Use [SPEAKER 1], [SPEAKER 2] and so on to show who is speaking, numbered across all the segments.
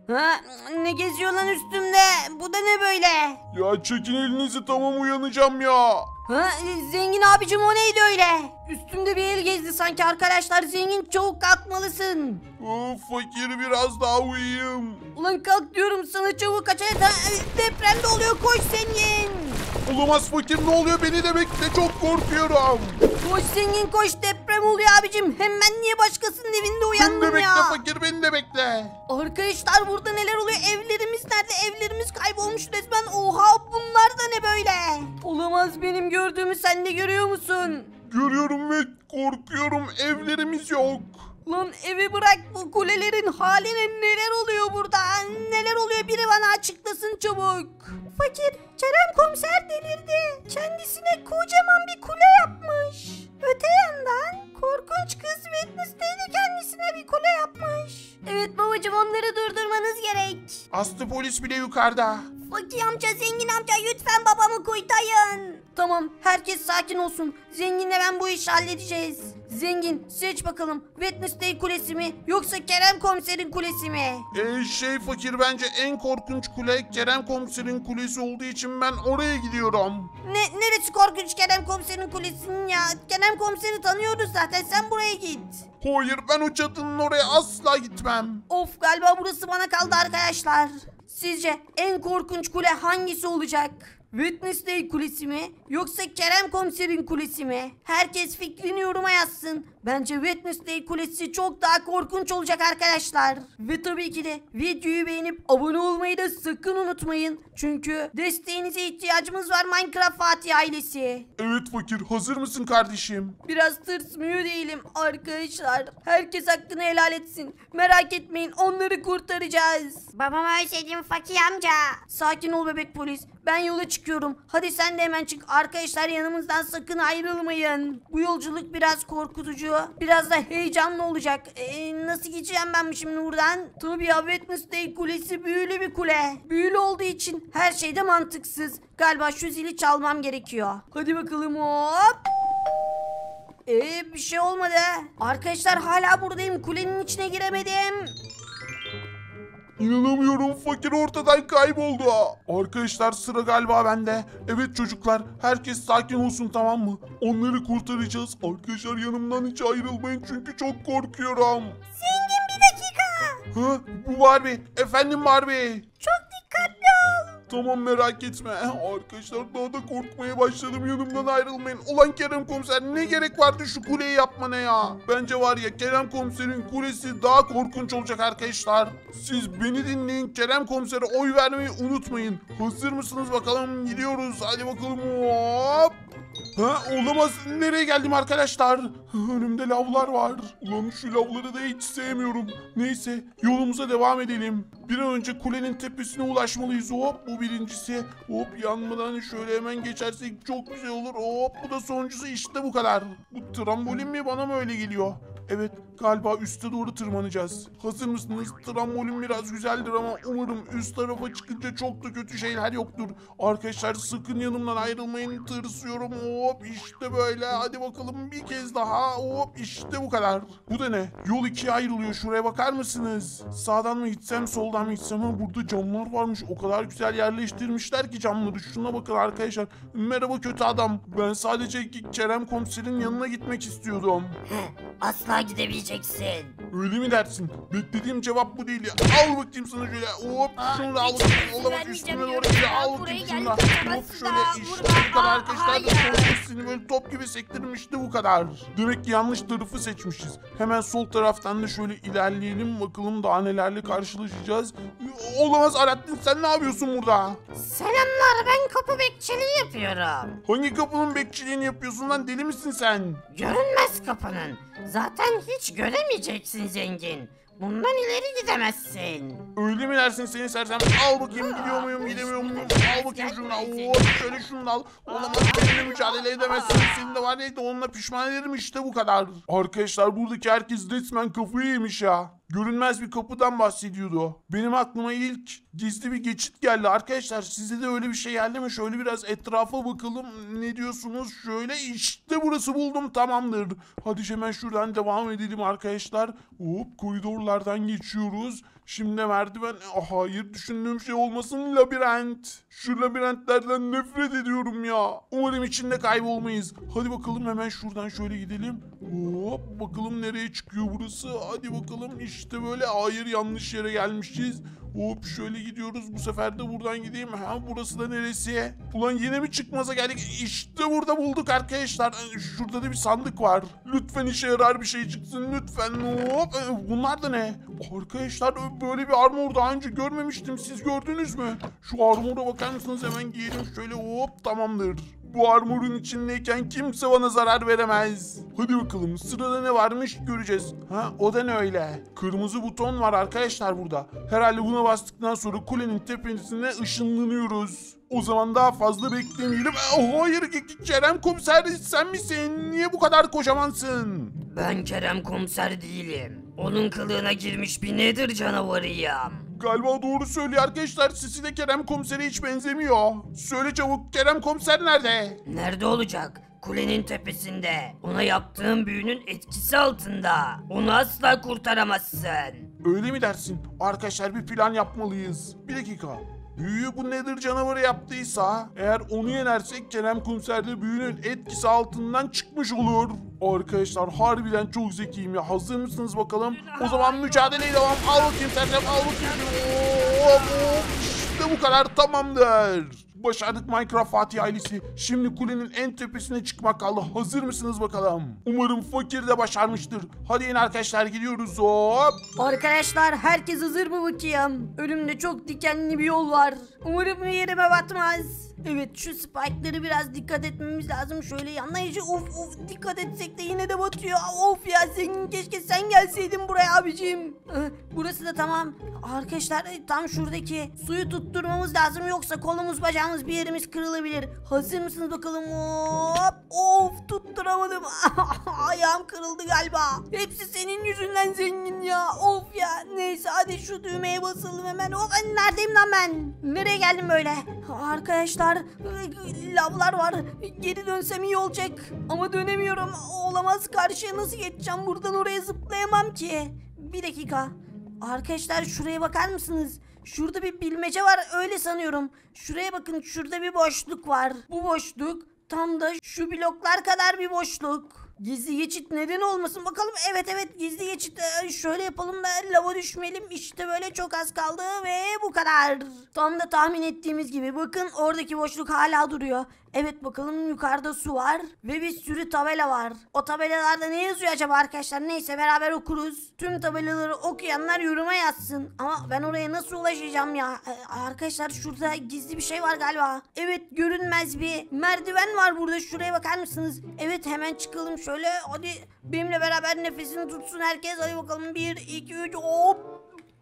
[SPEAKER 1] Ha, ne geziyor lan üstümde? Bu da ne böyle?
[SPEAKER 2] Ya çekin elinizi, tamam uyanacağım ya.
[SPEAKER 1] Ha, zengin abicim o neydi öyle? Üstümde bir el gezdi sanki arkadaşlar. Zengin çabuk kalkmalısın.
[SPEAKER 2] Of fakir, biraz daha uyuyayım.
[SPEAKER 1] Ulan kalk diyorum sana çabuk aç. Depremde oluyor, koş zengin.
[SPEAKER 2] Olamaz fakir, ne oluyor, beni de bekle, çok korkuyorum.
[SPEAKER 1] Koş zengin koş, deprem oluyor abicim. Hem ben niye başkasının evinde
[SPEAKER 2] Beni de
[SPEAKER 1] uyandım
[SPEAKER 2] bekle
[SPEAKER 1] ya?
[SPEAKER 2] fakir, beni de bekle.
[SPEAKER 1] Arkadaşlar burada neler oluyor? Evlerimiz nerede? Evlerimiz kaybolmuş resmen. Oha, bunlar da ne böyle? Olamaz, benim gördüğümü sen de görüyor musun?
[SPEAKER 2] Görüyorum ve korkuyorum, evlerimiz yok.
[SPEAKER 1] Lan evi bırak, bu kulelerin haline neler oluyor burada? Neler oluyor, biri bana açıklasın çabuk. Fakir, Kerem komiser delirdi. Kendisine kocaman bir kule yapmış. Öte yandan korkunç kız Wednesday de kendisine bir kule yapmış. Evet babacığım, onları durdurmanız gerek.
[SPEAKER 2] Aslı polis bile yukarıda.
[SPEAKER 1] Fakir amca, zengin amca, lütfen babamı kurtarın. Tamam, herkes sakin olsun. Zenginle ben bu işi halledeceğiz. Zengin, seç bakalım. Wednesday kulesi mi yoksa Kerem komiserin kulesi mi?
[SPEAKER 2] Fakir, bence en korkunç kule Kerem komiserin kulesi olduğu için ben oraya gidiyorum.
[SPEAKER 1] Neresi korkunç Kerem komiserin kulesinin ya? Kerem komiseri tanıyoruz zaten, sen buraya git.
[SPEAKER 2] Hayır, ben o çatının oraya asla gitmem.
[SPEAKER 1] Of, galiba burası bana kaldı arkadaşlar. Sizce en korkunç kule hangisi olacak? Wednesday kulesi mi yoksa Kerem komiserin kulesi mi? Herkes fikrini yoruma yazsın. Bence Wednesday kulesi çok daha korkunç olacak arkadaşlar. Ve tabii ki de videoyu beğenip abone olmayı da sakın unutmayın. Çünkü desteğinize ihtiyacımız var Minecraft Fatih ailesi.
[SPEAKER 2] Evet fakir, hazır mısın kardeşim?
[SPEAKER 1] Biraz tırsmıyor değilim arkadaşlar. Herkes hakkını helal etsin. Merak etmeyin, onları kurtaracağız.
[SPEAKER 3] Babamı özledim Fakir amca.
[SPEAKER 1] Sakin ol bebek polis. Ben yola çıkıyorum. Hadi sen de hemen çık. Arkadaşlar yanımızdan sakın ayrılmayın. Bu yolculuk biraz korkutucu. Biraz da heyecanlı olacak. Nasıl geçeceğim ben şimdi buradan? Tabii ya, Wednesday kulesi büyülü bir kule. Büyülü olduğu için her şey de mantıksız. Galiba şu zili çalmam gerekiyor. Hadi bakalım, hop. Bir şey olmadı. Arkadaşlar hala buradayım. Kulenin içine giremedim.
[SPEAKER 2] İnanamıyorum, fakir ortadan kayboldu. Arkadaşlar sıra galiba bende. Evet çocuklar, herkes sakin olsun, tamam mı? Onları kurtaracağız. Arkadaşlar yanımdan hiç ayrılmayın çünkü çok korkuyorum.
[SPEAKER 3] Zengin, bir dakika.
[SPEAKER 2] Ha, bu Barbie. Efendim Barbie.
[SPEAKER 3] Çok dikkatli ol.
[SPEAKER 2] Tamam, merak etme. Arkadaşlar daha da korkmaya başladım, yanımdan ayrılmayın. Ulan Kerem komiser, ne gerek vardı şu kuleyi yapmana ya? Bence var ya, Kerem komiserin kulesi daha korkunç olacak arkadaşlar. Siz beni dinleyin, Kerem komisere oy vermeyi unutmayın. Hazır mısınız bakalım, gidiyoruz. Hadi bakalım, hop. Ha, olamaz, nereye geldim arkadaşlar? Önümde lavlar var. Ulan şu lavları da hiç sevmiyorum. Neyse, yolumuza devam edelim. Bir an önce kulenin tepesine ulaşmalıyız. Hop, bu birincisi. Hop, yanmadan şöyle hemen geçersek çok güzel olur. Hop, bu da sonuncusu, işte bu kadar. Bu trambolin mi, bana mı öyle geliyor? Evet, galiba üste doğru tırmanacağız. Hazır mısınız? Trambolin biraz güzeldir ama umarım üst tarafa çıkınca çok da kötü şeyler yoktur. Arkadaşlar sakın yanımdan ayrılmayın, tırsıyorum. Hop, işte böyle. Hadi bakalım bir kez daha. Hop, işte bu kadar. Bu da ne? Yol ikiye ayrılıyor. Şuraya bakar mısınız? Sağdan mı gitsem, soldan mı gitsem? Ama burada camlar varmış. O kadar güzel yerleştirmişler ki camları. Şuna bakın arkadaşlar. Merhaba kötü adam. Ben sadece Kerem komiserin yanına gitmek istiyordum.
[SPEAKER 3] Asla gidemeyeceksin.
[SPEAKER 2] Öyle mi dersin? Beklediğim cevap bu değil ya. Al bakayım sana şöyle. Hop, şunu da al
[SPEAKER 3] hiç
[SPEAKER 2] bakayım.
[SPEAKER 3] izin
[SPEAKER 2] Olamaz,
[SPEAKER 3] vermeyeceğim
[SPEAKER 2] üstüme doğru
[SPEAKER 3] diyorum
[SPEAKER 2] gidiyor.
[SPEAKER 3] ya.
[SPEAKER 2] Al
[SPEAKER 3] Buraya
[SPEAKER 2] bakayım şunu da.
[SPEAKER 3] geldik,
[SPEAKER 2] Hop,
[SPEAKER 3] kaçamazsın
[SPEAKER 2] şöyle
[SPEAKER 3] daha.
[SPEAKER 2] işte
[SPEAKER 3] Vurma.
[SPEAKER 2] bu kadar arkadaşlar da
[SPEAKER 3] Hayır.
[SPEAKER 2] seni böyle top gibi sektirmişti, bu kadar. Demek ki yanlış tarafı seçmişiz. Hemen sol taraftan da şöyle ilerleyelim. Bakalım daha nelerle karşılaşacağız. Olamaz Alaaddin, sen ne yapıyorsun burada?
[SPEAKER 3] Selamlar, ben kapı bekçiliği yapıyorum.
[SPEAKER 2] Hangi kapının bekçiliğini yapıyorsun lan, deli misin sen?
[SPEAKER 3] Görünmez kapının. Zaten hiç göremeyeceksin zengin. Bundan ileri gidemezsin.
[SPEAKER 2] Öyle mi dersin seni sersem? Al bakayım, gidiyor muyum gidemiyor muyum? Al bakayım şunu da. Hop, şöyle şunu da al. Olamaz, benimle mücadele edemezsin. Senin de var neydi, onunla pişman ederim, işte bu kadar. Arkadaşlar buradaki herkes resmen kafayı yemiş ya. Görünmez bir kapıdan bahsediyordu. Benim aklıma ilk gizli bir geçit geldi. Arkadaşlar size de öyle bir şey geldi mi? Şöyle biraz etrafa bakalım. Ne diyorsunuz? Şöyle işte burası, buldum, tamamdır. Hadi hemen şuradan devam edelim arkadaşlar. Hop, koridorlardan geçiyoruz. Şimdi merdiven. Hayır, düşündüğüm şey olmasın, labirent. Şu labirentlerden nefret ediyorum ya. Umarım içinde kaybolmayız. Hadi bakalım, hemen şuradan şöyle gidelim. Hop, bakalım nereye çıkıyor burası. Hadi bakalım, işte böyle. Hayır, yanlış yere gelmişiz. Hop, şöyle gidiyoruz. Bu sefer de buradan gideyim. Ha, burası da neresi? Ulan yine mi çıkmaza geldik? İşte burada bulduk arkadaşlar. Şurada da bir sandık var. Lütfen işe yarar bir şey çıksın. Lütfen. Hop. Bunlar da ne? Arkadaşlar, böyle bir armor daha önce görmemiştim. Siz gördünüz mü? Şu armora bakar mısınız? Hemen giyelim şöyle. Hop, tamamdır. Bu armorun içindeyken kimse bana zarar veremez. Hadi bakalım, sırada ne varmış göreceğiz. Ha, o da ne öyle? Kırmızı buton var arkadaşlar burada. Herhalde buna bastıktan sonra kulenin tepesine ışınlanıyoruz. O zaman daha fazla beklemeyelim. Hayır, Kerem Komiser, sen misin? Niye bu kadar koşamansın?
[SPEAKER 4] Ben Kerem Komiser değilim. Onun kılığına girmiş bir nedir canavarıyım.
[SPEAKER 2] Galiba doğru söylüyor arkadaşlar. Sesi de Kerem Komiser'e hiç benzemiyor. Söyle çabuk, Kerem Komiser nerede?
[SPEAKER 4] Nerede olacak? Kulenin tepesinde. Ona yaptığım büyünün etkisi altında. Onu asla kurtaramazsın.
[SPEAKER 2] Öyle mi dersin? Arkadaşlar, bir plan yapmalıyız. Bir dakika. Büyüyü bu nedir canavarı yaptıysa, eğer onu yenersek Kerem Komiser de büyünün etkisi altından çıkmış olur. Arkadaşlar, harbiden çok zekiyim ya. Hazır mısınız bakalım? O zaman mücadeleye devam. Al bakayım Serkan, al bakayım. İşte bu kadar, tamamdır. Başardık Minecraft Fatih ailesi. Şimdi kulenin en tepesine çıkmak kaldı. Hazır mısınız bakalım? Umarım fakir de başarmıştır. Hadi in arkadaşlar, gidiyoruz. Hop.
[SPEAKER 1] Arkadaşlar, herkes hazır mı bakayım? Önümde çok dikenli bir yol var. Umarım bir yerime batmaz. Evet, şu spike'ları biraz dikkat etmemiz lazım. Şöyle yanlayıcı, of dikkat etsek de yine de batıyor. Of ya, zengin, keşke sen gelseydin buraya abicim. Burası da tamam. Arkadaşlar, tam şuradaki suyu tutturmamız lazım, yoksa kolumuz bacağımız bir yerimiz kırılabilir. Hazır mısınız bakalım? Hop, of, tutturamadım. Ayağım kırıldı galiba. Hepsi senin yüzünden zengin ya. Of ya, neyse hadi şu düğmeye basalım hemen. Of, neredeyim lan ben? Nereye geldim böyle? Arkadaşlar, lavlar var. Geri dönsem iyi olacak. Ama dönemiyorum. Olamaz, karşıya nasıl geçeceğim? Buradan oraya zıplayamam ki. Bir dakika. Arkadaşlar, şuraya bakar mısınız? Şurada bir bilmece var, öyle sanıyorum. Şuraya bakın, şurada bir boşluk var. Bu boşluk tam da şu bloklar kadar bir boşluk. Gizli geçit neden olmasın bakalım. Evet, gizli geçit. Şöyle yapalım da lava düşmeyelim. İşte böyle, çok az kaldı ve bu kadar. Tam da tahmin ettiğimiz gibi. Bakın, oradaki boşluk hala duruyor. Evet, bakalım, yukarıda su var ve bir sürü tabela var. O tabelalarda ne yazıyor acaba arkadaşlar? Neyse, beraber okuruz. Tüm tabelaları okuyanlar yoruma yazsın. Ama ben oraya nasıl ulaşacağım ya? Arkadaşlar, şurada gizli bir şey var galiba. Evet, görünmez bir merdiven var burada. Şuraya bakar mısınız? Evet, hemen çıkalım şöyle. Hadi benimle beraber nefesini tutsun herkes. Hadi bakalım, 1, 2, 3, hop.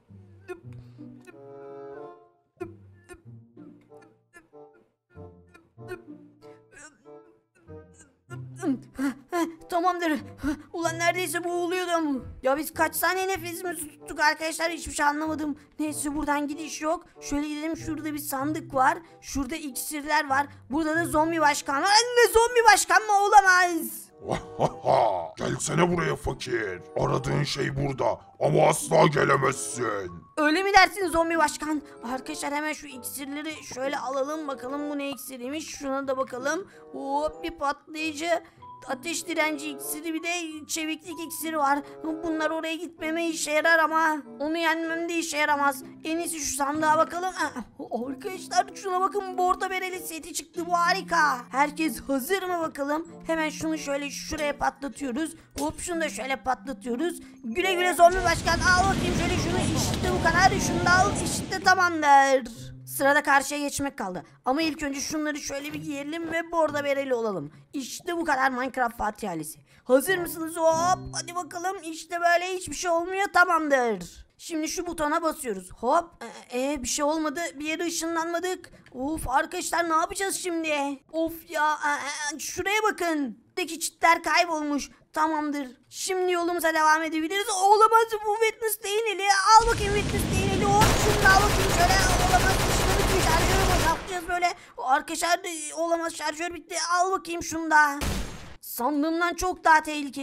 [SPEAKER 1] Tamamdır. Ulan, neredeyse boğuluyordum. Ya biz kaç saniye nefesimizi tuttuk arkadaşlar, hiçbir şey anlamadım. Neyse, buradan gidiş yok. Şöyle gidelim, şurada bir sandık var. Şurada iksirler var. Burada da zombi başkan var. Ne zombi başkan mı? Olamaz.
[SPEAKER 2] Gelsene buraya fakir. Aradığın şey burada ama asla gelemezsin.
[SPEAKER 1] Öyle mi dersin zombi başkan? Arkadaşlar, hemen şu iksirleri şöyle alalım, bakalım bu ne iksiriymiş. Şuna da bakalım. Hop, bir patlayıcı ateş direnci iksiri, bir de çeviklik iksiri var. Bunlar oraya gitmeme işe yarar ama onu yenmem de işe yaramaz. En iyisi şu sandığa bakalım. Arkadaşlar, şuna bakın, bordo bereli seti çıktı, bu harika. Herkes hazır mı bakalım? Hemen şunu şöyle şuraya patlatıyoruz. Hop, şunu da şöyle patlatıyoruz. Güle güle zombi başkan, al bakayım şöyle şunu, işte bu kadar. Şunu da al, işte tamamdır. Sırada karşıya geçmek kaldı. Ama ilk önce şunları şöyle bir giyelim ve bordo bereli olalım. İşte bu kadar Minecraft Fatih ailesi. Hazır mısınız? Hop, hadi bakalım, işte böyle, hiçbir şey olmuyor, tamamdır. Şimdi şu butona basıyoruz. Hop, bir şey olmadı, bir yere ışınlanmadık. Of arkadaşlar, ne yapacağız şimdi? Of ya, şuraya bakın. Buradaki çitler kaybolmuş. Tamamdır. Şimdi yolumuza devam edebiliriz. Olamaz, bu Witness değineli. Al bakayım Witness değineli. Hop, şunu da al bakayım şöyle. Olamaz, şunu şarjörü boşaltacağız böyle. Arkadaşlar, olamaz, şarjör bitti. Al bakayım şunu da. Sandığımdan çok daha tehlikeli.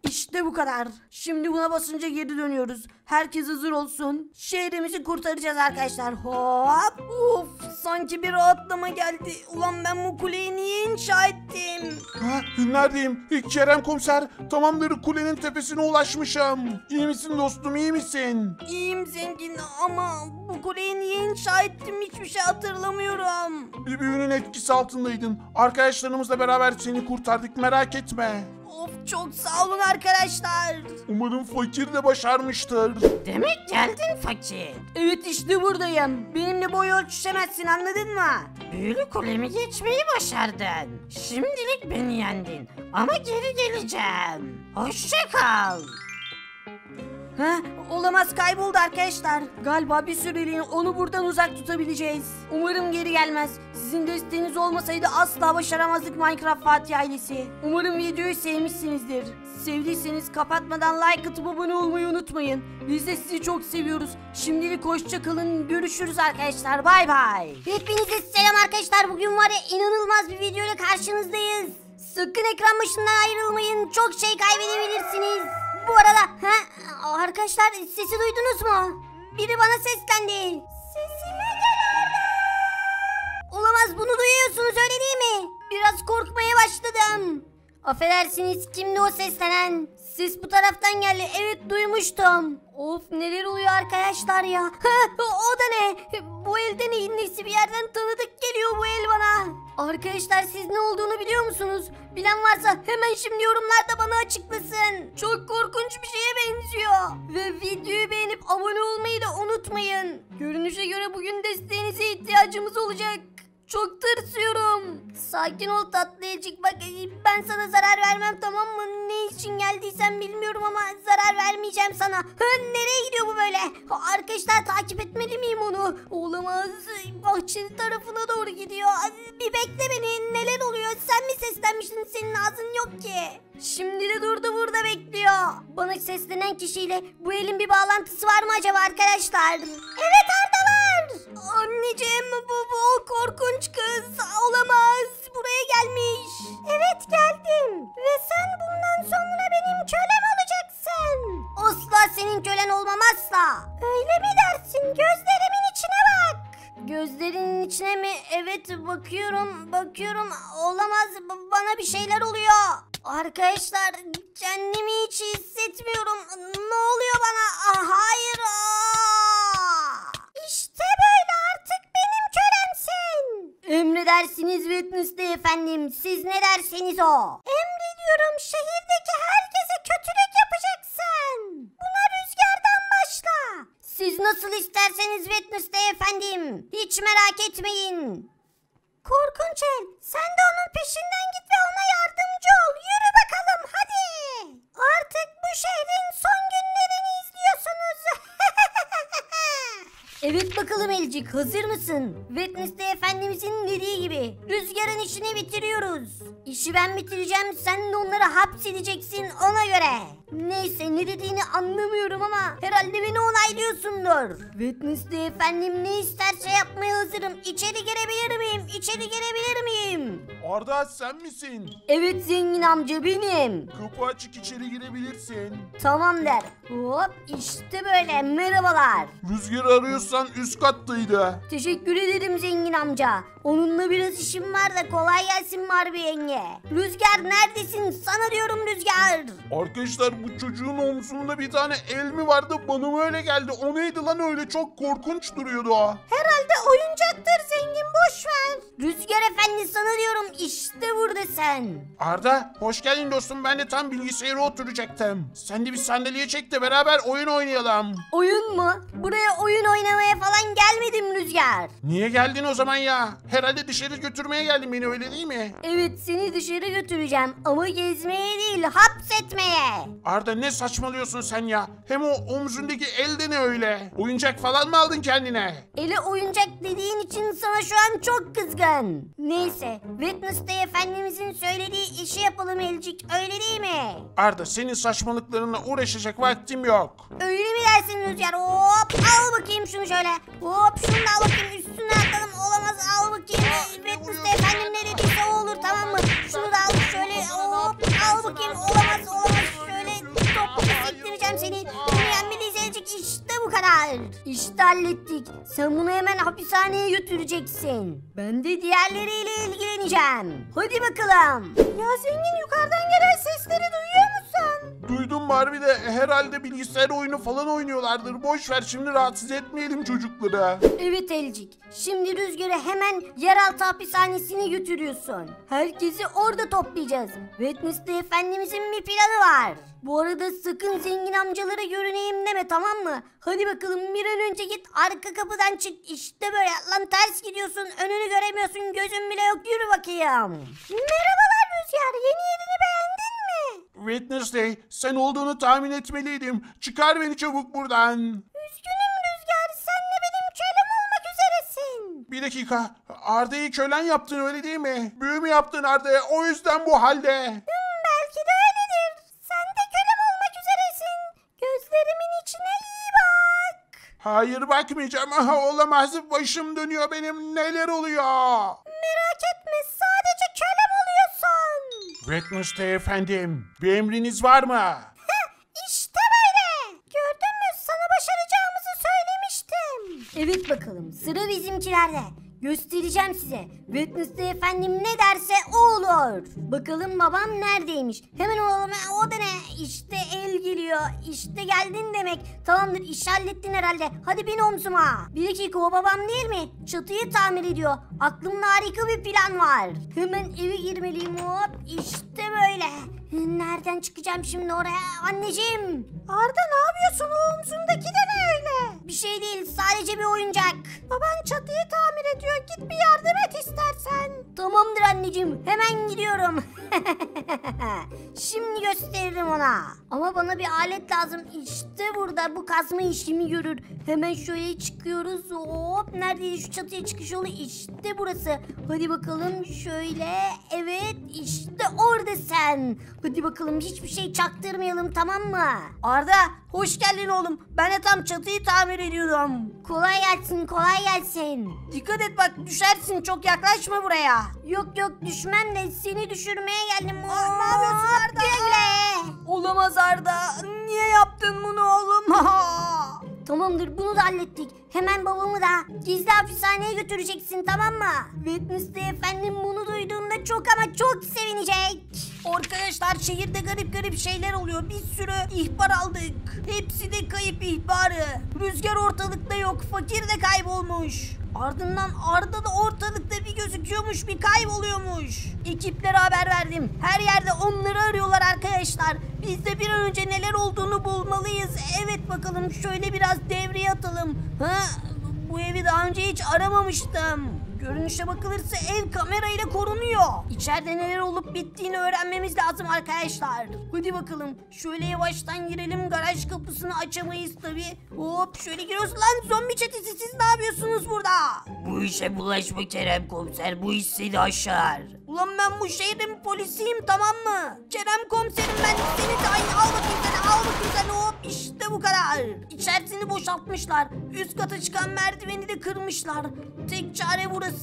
[SPEAKER 1] İşte bu kadar. Şimdi buna basınca geri dönüyoruz. Herkes hazır olsun. Şehrimizi kurtaracağız arkadaşlar. Hop. Of, sanki bir rahatlama geldi. Ulan ben bu kuleyi niye inşa ettim?
[SPEAKER 2] Ha, neredeyim? Kerem komiser, tamamdır, kulenin tepesine ulaşmışım. İyi misin dostum, iyi misin?
[SPEAKER 1] İyiyim zengin ama bu kuleyi niye inşa ettim hiçbir şey hatırlamıyorum.
[SPEAKER 2] Bir büyünün etkisi altındaydın. Arkadaşlarımızla beraber seni kurtardık, merak etme.
[SPEAKER 1] Of, çok sağ olun arkadaşlar.
[SPEAKER 2] Umarım fakir de başarmıştır.
[SPEAKER 3] Demek geldin fakir.
[SPEAKER 1] Evet, işte buradayım. Benimle boy ölçüşemezsin, anladın mı?
[SPEAKER 3] Büyülü kulemi geçmeyi başardın. Şimdilik beni yendin. Ama geri geleceğim. Hoşça kal.
[SPEAKER 1] Ha, olamaz, kayboldu arkadaşlar. Galiba bir süreliğine onu buradan uzak tutabileceğiz. Umarım geri gelmez. Sizin desteğiniz olmasaydı asla başaramazdık Minecraft Fatih ailesi. Umarım videoyu sevmişsinizdir. Sevdiyseniz kapatmadan like atıp abone olmayı unutmayın. Biz de sizi çok seviyoruz. Şimdilik hoşça kalın. Görüşürüz arkadaşlar. Bay bay.
[SPEAKER 5] Hepinize selam arkadaşlar. Bugün var ya, inanılmaz bir video ile karşınızdayız. Sakın ekran başından ayrılmayın. Çok şey kaybedebilirsiniz. Bu arada arkadaşlar, sesi duydunuz mu? Biri bana seslendi. Sesime gel orada. Olamaz, bunu duyuyorsunuz öyle değil mi? Biraz korkmaya başladım. Affedersiniz, kimdi o seslenen? Ses bu taraftan geldi. Evet, duymuştum. Of, neler oluyor arkadaşlar ya. O da ne? Bu elde neyin nesi, bir yerden tanıdık geliyor bu el bana. Arkadaşlar, siz ne olduğunu biliyor musunuz? Bilen varsa hemen şimdi yorumlarda bana açıklasın. Çok korkunç bir şeye benziyor. Ve videoyu beğenip abone olmayı da unutmayın. Görünüşe göre bugün desteğinize ihtiyacımız olacak. Çok tırsıyorum. Sakin ol tatlıcık, bak ben sana zarar vermem, tamam mı? Ne için geldiysen bilmiyorum ama zarar vermeyeceğim sana. Nereye gidiyor bu böyle? Arkadaşlar, takip etmeli miyim onu? Olamaz, bahçe tarafına doğru gidiyor. Bir bekle beni, neler oluyor? Sen mi seslenmiştin, senin ağzın yok ki. Şimdi de durdu burada bekliyor. Bana seslenen kişiyle bu elin bir bağlantısı var mı acaba arkadaşlar? Evet, Arda var. Anneciğim, bu o korkunç kız. Olamaz, buraya gelmiş. Evet, geldim. Ve sen bundan sonra benim kölem olacaksın. Asla senin kölen olmam, asla. Öyle mi dersin? Gözlerimin içine bak. Gözlerinin içine mi? Evet, bakıyorum. Olamaz, bana bir şeyler oluyor. Arkadaşlar, kendimi hiç hissetmiyorum. Ne oluyor bana? Hayır. İşte böyle, artık benim kölemsin. Emredersiniz Witness efendim. Siz ne derseniz o. Emrediyorum, şehirdeki herkese kötülük yapacaksın. Buna rüzgardan başla. Siz nasıl isterseniz Witness efendim. Hiç merak etmeyin. Korkunç el, sen de onun peşinden git ve ona yardımcı ol. Yürü bakalım, hadi. Artık bu şehrin son günlerini izliyorsunuz. Evet bakalım Elcik, hazır mısın? Witness Efendimizin dediği gibi rüzgarın işini bitiriyoruz. İşi ben bitireceğim, sen de onları hapsedeceksin ona göre. Neyse, ne dediğini anlamıyorum ama herhalde beni onaylıyorsundur. Witness Efendim ne isterse yapmaya hazırım. İçeri girebilir miyim? İçeri girebilir miyim?
[SPEAKER 2] Arda, sen misin?
[SPEAKER 1] Evet zengin amca, benim.
[SPEAKER 2] Kapı açık, içeri girebilirsin.
[SPEAKER 1] Tamam der. Hop, işte böyle, merhabalar.
[SPEAKER 2] Rüzgarı arıyorsan üst kattaydı.
[SPEAKER 1] Teşekkür ederim zengin amca. Onunla biraz işim var da kolay gelsin Barbie yenge. Rüzgar neredesin? Sana diyorum Rüzgar.
[SPEAKER 2] Arkadaşlar, bu çocuğun omzunda bir tane el mi vardı? Bana mı öyle geldi? O neydi lan öyle? Çok korkunç duruyordu o.
[SPEAKER 1] Herhalde oyuncaktır zengin, boş ver. Rüzgar efendi, sana diyorum, işte burada sen.
[SPEAKER 2] Arda, hoş geldin dostum. Ben de tam bilgisayara oturacaktım. Sen de bir sandalye çek de beraber oyun oynayalım.
[SPEAKER 1] Oyun mu? Buraya oyun oynamaya falan gelmedim Rüzgar.
[SPEAKER 2] Niye geldin o zaman ya? Herhalde dışarı götürmeye geldin beni, öyle değil mi?
[SPEAKER 1] Evet, seni dışarı götüreceğim ama gezmeye değil, hapsetmeye.
[SPEAKER 2] Arda, ne saçmalıyorsun sen ya? Hem o omzundaki el de ne öyle? Oyuncak falan mı aldın kendine?
[SPEAKER 1] Ele oyuncak dediğin için sana şu an çok kızgın. Neyse, Witness Day Efendimizin söylediği işi yapalım Elcik, öyle değil mi?
[SPEAKER 2] Arda, senin saçmalıklarınla uğraşacak vaktim yok.
[SPEAKER 1] Öyle mi dersin Rüzgar? Hop, al bakayım şunu şöyle. Hop, şunu da al bakayım, üstüne atalım. Olamaz, al bakayım. Witness Day Efendim ne dediyse o olur, tamam mı? Şunu da al şöyle, hop, al bakayım. Olamaz, şöyle
[SPEAKER 5] seni. Bunu yenmeliyiz Elcik, işte bu kadar. İşte hallettik. Sen bunu hemen hapishaneye götüreceksin. Ben de diğerleriyle ilgileneceğim. Hadi bakalım. Ya zengin, yukarıdan gelen sesleri duyuyor musun?
[SPEAKER 2] Duydum Barbie de herhalde bilgisayar oyunu falan oynuyorlardır. Boş ver, şimdi rahatsız etmeyelim çocukları.
[SPEAKER 5] Evet Elcik. Şimdi Rüzgar'ı hemen yeraltı hapishanesine götürüyorsun. Herkesi orada toplayacağız. Wednesday Efendimizin bir planı var. Bu arada sakın zengin amcalara görüneyim deme, tamam mı? Hadi bakalım, bir an önce git, arka kapıdan çık. İşte böyle. Lan ters gidiyorsun, önünü göremiyorsun, gözün bile yok, yürü bakayım. Merhabalar Rüzgar, yeni yerini beğendin mi?
[SPEAKER 2] Wednesday, sen olduğunu tahmin etmeliydim. Çıkar beni çabuk buradan.
[SPEAKER 5] Üzgünüm Rüzgar, sen de benim kölem olmak üzeresin.
[SPEAKER 2] Bir dakika, Arda'yı kölen yaptın öyle değil mi? Büyü mü yaptın Arda'ya, o yüzden bu halde.
[SPEAKER 5] Belki de öyledir. Sen de kölem olmak üzeresin. Gözlerimin içine iyi bak.
[SPEAKER 2] Hayır, bakmayacağım. Aha, olamaz, başım dönüyor benim, neler oluyor?
[SPEAKER 5] Merak etme, sadece kölem oluyorsun.
[SPEAKER 2] Wednesday efendim, bir emriniz var mı?
[SPEAKER 5] İşte böyle. Gördün mü, sana başaracağımızı söylemiştim. Evet bakalım, sıra bizimkilerde. Göstereceğim size. Wednesday efendim ne derse o olur. Bakalım babam neredeymiş? Hemen olalım. O da ne? İşte el geliyor. İşte geldin demek. Tamamdır, iş hallettin herhalde. Hadi bin omzuma. Bir dakika, o babam değil mi? Çatıyı tamir ediyor. Aklımda harika bir plan var. Hemen eve girmeliyim. Hop, işte böyle. Nereden çıkacağım şimdi oraya? Anneciğim. Arda, ne yapıyorsun? O omzundaki de ne öyle? Bir şey değil, sadece bir oyuncak. Baban çatıyı tamir ediyor. Git bir yardım et istersen. Tamamdır anneciğim, hemen gidiyorum. Şimdi gösteririm ona. Ama bana bir alet lazım. İşte burada, bu kazma işimi görür. Hemen şöyle çıkıyoruz. Hop, neredeydi şu çatıya çıkış yolu? İşte burası. Hadi bakalım şöyle. Evet, işte orada sen. Hadi bakalım, hiçbir şey çaktırmayalım, tamam mı?
[SPEAKER 1] Arda, hoş geldin oğlum. Ben de tam çatıyı tamir ediyordum.
[SPEAKER 5] Kolay gelsin, kolay gelsin.
[SPEAKER 1] Dikkat et bak, düşersin, çok yaklaşma buraya.
[SPEAKER 5] Yok yok, düşmem de seni düşürmeye geldim.
[SPEAKER 1] Ne yapıyorsun Arda?
[SPEAKER 5] Güle güle.
[SPEAKER 1] Olamaz Arda. Niye yaptın bunu oğlum?
[SPEAKER 5] Tamamdır, bunu da hallettik. Hemen babamı da gizli hapishaneye götüreceksin, tamam mı? Wednesday efendim bunu duyduğunda çok ama çok sevinecek.
[SPEAKER 1] Arkadaşlar, şehirde garip garip şeyler oluyor. Bir sürü ihbar aldık. Hepsi de kayıp ihbarı. Rüzgar ortalıkta yok. Fakir de kaybolmuş. Ardından Arda da ortalıkta bir gözüküyormuş, bir kayboluyormuş. Ekiplere haber verdim. Her yerde onları arıyorlar arkadaşlar. Biz de bir an önce neler olduğunu bulmalıyız. Evet bakalım, şöyle biraz devreye atalım. Bu evi daha önce hiç aramamıştım. Görünüşe bakılırsa ev kamerayla korunuyor. İçeride neler olup bittiğini öğrenmemiz lazım arkadaşlar. Hadi bakalım, şöyle yavaştan girelim. Garaj kapısını açamayız tabi. Hop, şöyle giriyoruz. Lan zombi çetesi, siz ne yapıyorsunuz burada?
[SPEAKER 4] Bu işe bulaşma Kerem komiser, bu iş seni aşar.
[SPEAKER 1] Ulan ben bu şehrin polisiyim, tamam mı? Kerem komiserim ben, seni dahil. Al bakayım seni, al bakayım seni. Hop, işte bu kadar. İçerisini boşaltmışlar. Üst kata çıkan merdiveni de kırmışlar. Tek çare burası.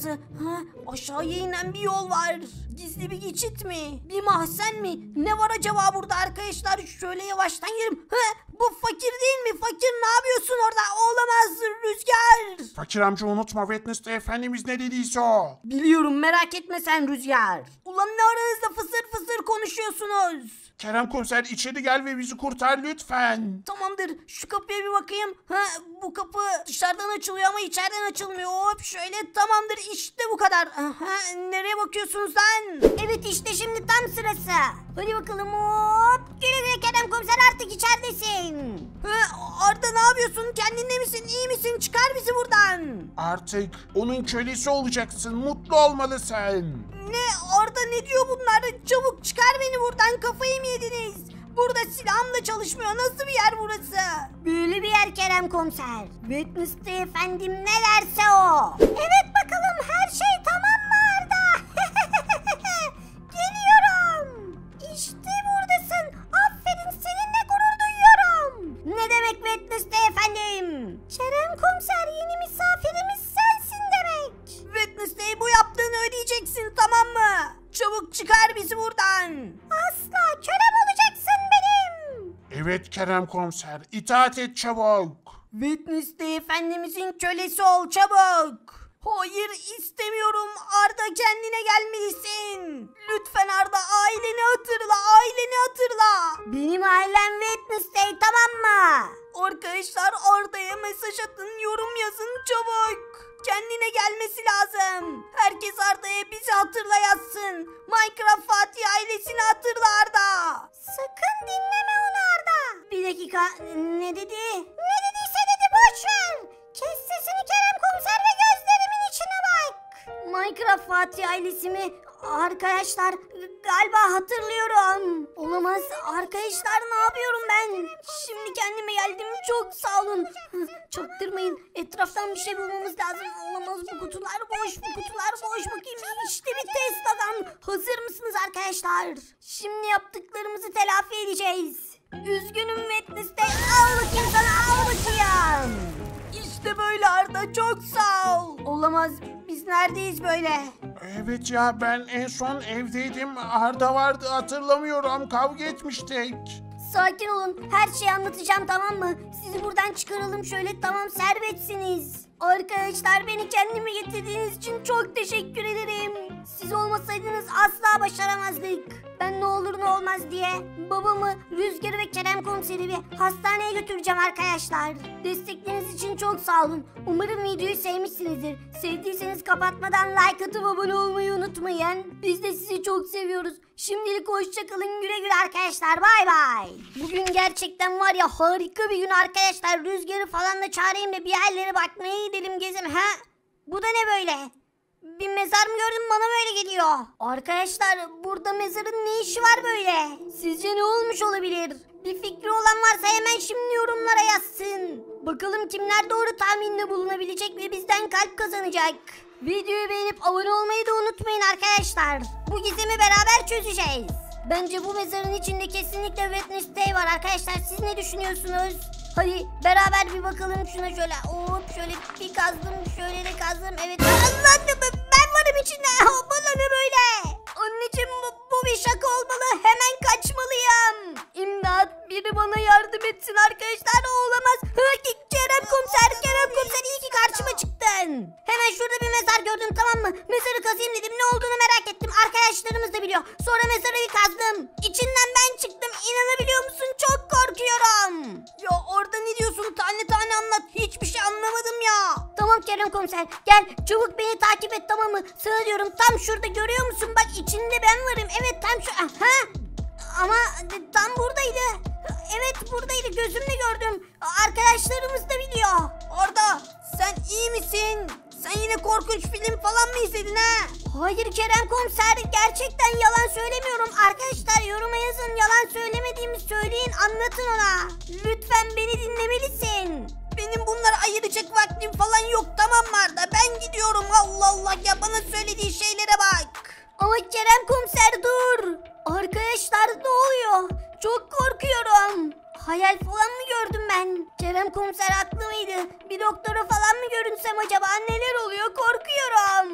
[SPEAKER 1] Aşağıya inen bir yol var. Gizli bir geçit mi? Bir mahzen mi? Ne var acaba burada arkadaşlar? Şöyle yavaştan girelim. Bu fakir değil mi? Fakir, ne yapıyorsun orada? Olamaz Rüzgar.
[SPEAKER 2] Fakir amca, unutma, Wednesday Efendimiz ne dediyse o.
[SPEAKER 1] Biliyorum, merak etme sen Rüzgar. Ulan ne aranızda fısır fısır konuşuyorsunuz?
[SPEAKER 2] Kerem komiser, içeri gel ve bizi kurtar lütfen.
[SPEAKER 1] Tamamdır, şu kapıya bir bakayım. Bu kapı dışarıdan açılıyor ama içeriden açılmıyor. Hop şöyle, tamamdır, işte bu kadar. Nereye bakıyorsunuz lan?
[SPEAKER 5] Evet, işte şimdi tam sırası. Hadi bakalım, hop. Güle güle Kerem komiser, artık içeridesin.
[SPEAKER 1] Arda, ne yapıyorsun? Kendinde misin? İyi misin? Çıkar bizi buradan.
[SPEAKER 2] Artık onun kölesi olacaksın, mutlu olmalısın.
[SPEAKER 1] Ne? Arda ne diyor bunlar? Çabuk çıkar beni buradan, kafayı mı yediniz? Burada silahım da çalışmıyor. Nasıl bir yer burası?
[SPEAKER 5] Böyle bir yer Kerem komiser. Wednesday efendim ne derse o. Evet bakalım, her şey tamam mı Arda? Geliyorum. İşte buradasın. Aferin, seninle gurur duyuyorum. Ne demek Wednesday efendim? Kerem komiser, yeni misafirimiz sensin demek.
[SPEAKER 1] Wednesday, bu yaptığını ödeyeceksin, tamam mı? Çabuk çıkar bizi buradan.
[SPEAKER 5] Asla, kölem olacaksın benim.
[SPEAKER 2] Evet Kerem komiser, itaat et çabuk.
[SPEAKER 1] Wednesday efendimizin kölesi ol çabuk. Hayır istemiyorum Arda, kendine gelmelisin. Lütfen Arda, aileni hatırla, aileni hatırla.
[SPEAKER 5] Benim ailem Wednesday, tamam mı?
[SPEAKER 1] Arkadaşlar Arda'ya mesaj atın, yorum yazın çabuk. Kendine gelmesi lazım. Herkes Arda'ya bizi hatırla yazsın. Minecraft Fatih ailesini hatırla Arda.
[SPEAKER 5] Sakın dinleme onu Arda. Bir dakika, ne dedi? Ne dediyse dedi, boş ver. Kes sesini Kerem komiser ve gözlerimin içine bak. Minecraft Fatih ailesi mi? Arkadaşlar galiba hatırlıyorum. Olamaz arkadaşlar, ne yapıyorum ben? Şimdi kendime geldim, çok sağ olun. Çaktırmayın, etraftan bir şey bulmamız lazım. Olamaz, bu kutular boş, bu kutular boş. Bakayım, işte bir test adam. Hazır mısınız arkadaşlar? Şimdi yaptıklarımızı telafi edeceğiz. Üzgünüm Wednesday, al bakayım sana, al bakayım.
[SPEAKER 1] İşte böyle Arda, çok sağ ol. Olamaz, biz neredeyiz böyle?
[SPEAKER 2] Evet ya, ben en son evdeydim. Arda vardı, hatırlamıyorum. Kavga etmiştik.
[SPEAKER 5] Sakin olun, her şeyi anlatacağım, tamam mı? Sizi buradan çıkaralım şöyle, tamam, serbestsiniz. Arkadaşlar, beni kendime getirdiğiniz için çok teşekkür ederim. Siz olmasaydınız asla başaramazdık. Ben ne olur ne olmaz diye babamı, Rüzgar'ı ve Kerem komiseri bir hastaneye götüreceğim arkadaşlar. Destekleriniz için çok sağ olun. Umarım videoyu sevmişsinizdir. Sevdiyseniz kapatmadan like atıp abone olmayı unutmayın. Biz de sizi çok seviyoruz. Şimdilik hoşçakalın, güle güle arkadaşlar, bay bay. Bugün gerçekten var ya, harika bir gün arkadaşlar. Rüzgar'ı falan da çağırayım da bir yerlere bakmaya gidelim, gezelim. Ha? Bu da ne böyle? Bir mezar mı gördüm, bana böyle geliyor. Arkadaşlar, burada mezarın ne işi var böyle? Sizce ne olmuş olabilir? Bir fikri olan varsa hemen şimdi yorumlara yazsın. Bakalım kimler doğru tahminde bulunabilecek ve bizden kalp kazanacak. Videoyu beğenip abone olmayı da unutmayın arkadaşlar. Bu gizemi beraber çözeceğiz. Bence bu mezarın içinde kesinlikle Wednesday var arkadaşlar. Siz ne düşünüyorsunuz? Hadi beraber bir bakalım şuna şöyle. Hop, şöyle bir kazdım, şöyle de kazdım. Evet. Allah, ben varım içinde. Bu da ne böyle? Anneciğim, bu bir şaka olmalı. Hemen kaçmalıyım. İmdat, biri bana yardım etsin arkadaşlar. O olamaz. Kerem komiser iyi ki karşıma çıktın. Hemen şurada bir mezar gördüm, tamam mı? Mezarı kazayım dedim, ne olduğunu merak ettim. Arkadaşlarımız da biliyor. Sonra mezarı kazdım. İçinden ben çıktım. İnanabiliyor musun? Çok korkuyorum.
[SPEAKER 1] Ya orada ne diyorsun? Tane tane anlat. Hiçbir şey anlamadım ya.
[SPEAKER 5] Tamam Kerem komiser, gel çabuk beni takip et, tamam mı? Sana diyorum, tam şurada görüyor musun? Bak, içinde ben varım. Evet, tam şu. Aha. Ama tam buradaydı. Evet, buradaydı, gözümle gördüm. Arkadaşlarımız da biliyor.
[SPEAKER 1] Arda, sen iyi misin? Sen yine korkunç film falan mı izledin ha?
[SPEAKER 5] Hayır Kerem komiser, gerçekten yalan söylemiyorum. Arkadaşlar yoruma yazın, yalan söylemediğimi söyleyin, anlatın ona. Lütfen beni dinlemelisin.
[SPEAKER 1] Benim bunları ayıracak vaktim falan yok, tamam mı Arda? Ben gidiyorum, Allah Allah ya, bana söylediği şeylere bak.
[SPEAKER 5] Ama Kerem komiser dur. Arkadaşlar ne oluyor? Çok korkuyorum. Hayal falan mı gördüm ben? Kerem komiser haklı mıydı? Bir doktora falan mı görünsem acaba? Neler oluyor? Korkuyorum.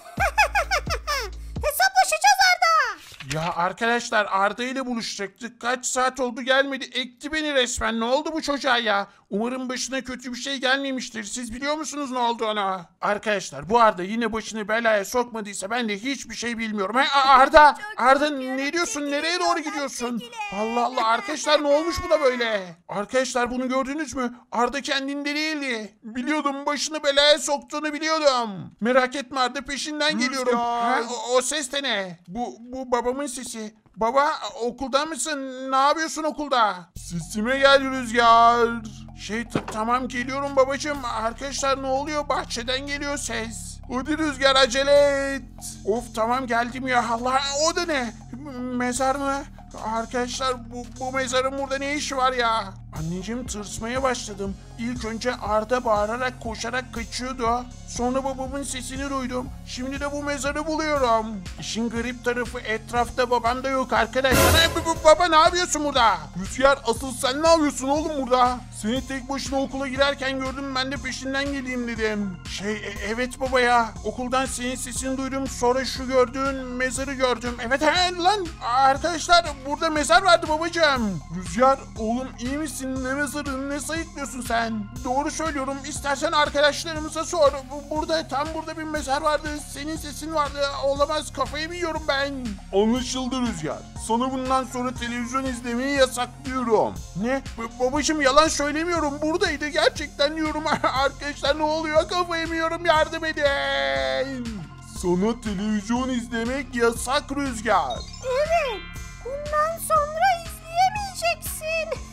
[SPEAKER 5] Hesaplaşacağız Arda.
[SPEAKER 2] Ya arkadaşlar, Arda ile buluşacaktık. Kaç saat oldu gelmedi. Ekti beni resmen. Ne oldu bu çocuğa ya? Umarım başına kötü bir şey gelmemiştir. Siz biliyor musunuz ne olduğunu? Arkadaşlar, bu Arda yine başını belaya sokmadıysa ben de hiçbir şey bilmiyorum. Arda ne diyorsun? Nereye doğru gidiyorsun? Allah Allah, arkadaşlar ne olmuş buna böyle? Arkadaşlar, bunu gördünüz mü? Arda kendinde değildi. Biliyordum, başını belaya soktuğunu biliyordum. Merak etme Arda, peşinden geliyorum. Ha, o ses de ne? Bu babamın sesi. Baba, okulda mısın? Ne yapıyorsun okulda? Sesime gel Rüzgar. Tamam, geliyorum babacığım. Arkadaşlar ne oluyor? Bahçeden geliyor ses. Hadi Rüzgar, acele et. Of, tamam geldim ya. Allah, o da ne? Mezar mı? Arkadaşlar, bu mezarın burada ne işi var ya? Anneciğim tırsmaya başladım. İlk önce Arda bağırarak koşarak kaçıyordu. Sonra babamın sesini duydum. Şimdi de bu mezarı buluyorum. İşin garip tarafı etrafta babam da yok arkadaşlar. Baba ne yapıyorsun burada? Rüzgar asıl sen ne yapıyorsun oğlum burada? Seni tek başına okula girerken gördüm, ben de peşinden geleyim dedim. Evet baba ya. Okuldan senin sesini duydum. Sonra şu gördüğün mezarı gördüm. Evet lan arkadaşlar burada mezar vardı babacığım. Rüzgar oğlum iyi misin? Ne mezarı, ne sayıklıyorsun sen? Doğru söylüyorum. İstersen arkadaşlarımıza sor. Tam burada bir mezar vardı. Senin sesin vardı. Olamaz, kafayı mı yiyorum ben? Anlaşıldı Rüzgar. Sana bundan sonra televizyon izlemeyi yasaklıyorum. Ne? Babacığım yalan söylemiyorum. Buradaydı gerçekten diyorum. Arkadaşlar ne oluyor? Kafayı mı yiyorum? Yardım edin. Sana televizyon izlemek yasak Rüzgar.
[SPEAKER 5] Evet. Bundan sonra izleyemeyeceksin.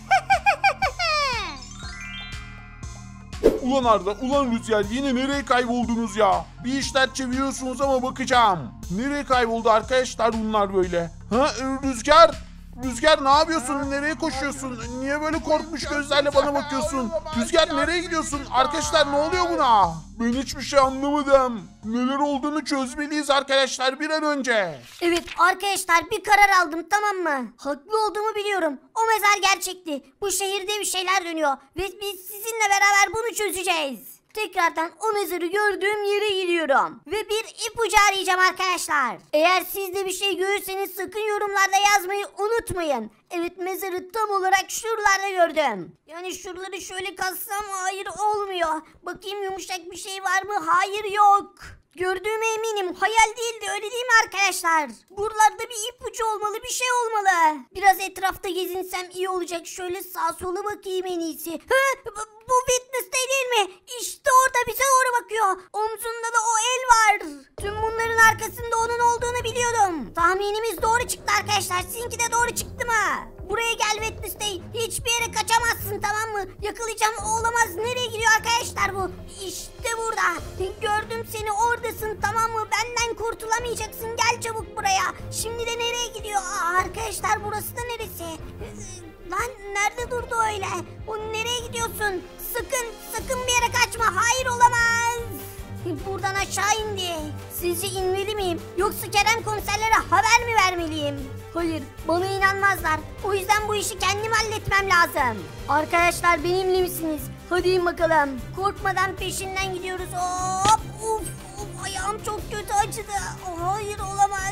[SPEAKER 2] Ulan Arda, ulan Rüzgar, yine nereye kayboldunuz ya? Bir işler çeviriyorsunuz ama bakacağım. Nereye kayboldu arkadaşlar bunlar böyle? Rüzgar? Rüzgar ne yapıyorsun? Nereye koşuyorsun? Niye böyle korkmuş gözlerle bana bakıyorsun? Rüzgar nereye gidiyorsun? Arkadaşlar ne oluyor buna? Ben hiçbir şey anlamadım. Neler olduğunu çözmeliyiz arkadaşlar bir an önce.
[SPEAKER 5] Evet arkadaşlar, bir karar aldım, tamam mı? Haklı olduğumu biliyorum. O mezar gerçekti. Bu şehirde bir şeyler dönüyor. Ve biz sizinle beraber bunu çözeceğiz. Tekrardan o mezarı gördüğüm yere gidiyorum. Ve bir ipucu arayacağım arkadaşlar. Eğer siz de bir şey görürseniz sakın yorumlarda yazmayı unutmayın. Evet, mezarı tam olarak şuralarda gördüm. Yani şuraları şöyle kazsam hayır olmuyor. Bakayım yumuşak bir şey var mı? Hayır yok. Gördüğüme eminim. Hayal değildi, öyle değil mi arkadaşlar? Buralarda bir ipucu olmalı, bir şey olmalı. Biraz etrafta gezinsem iyi olacak. Şöyle sağa sola bakayım en iyisi. Bu Wednesday değil mi? İşte orada bize doğru bakıyor. Omzunda da o el var. Tüm bunların arkasında onun olduğunu biliyordum. Tahminimiz doğru çıktı arkadaşlar. Sizinki de doğru çıktı mı? Buraya gel Wednesday. Hiçbir yere kaçamazsın, tamam mı? Yakalayacağım. Olamaz. Nereye gidiyor arkadaşlar bu? İşte burada. Gördüm seni, oradasın, tamam mı? Benden kurtulamayacaksın. Gel çabuk buraya. Şimdi de nereye gidiyor? Arkadaşlar burası da neresi? Lan nerede durdu öyle? O nereye gidiyorsun? Sakın bir yere kaçma. Hayır, olamaz. Buradan aşağı indi. Sizce inmeli miyim? Yoksa Kerem komiserlere haber mi vermeliyim? Hayır, bana inanmazlar. O yüzden bu işi kendim halletmem lazım. Arkadaşlar benimle misiniz? Hadi in bakalım. Korkmadan peşinden gidiyoruz. Hop, uf, ayağım çok kötü acıdı. Hayır, olamaz.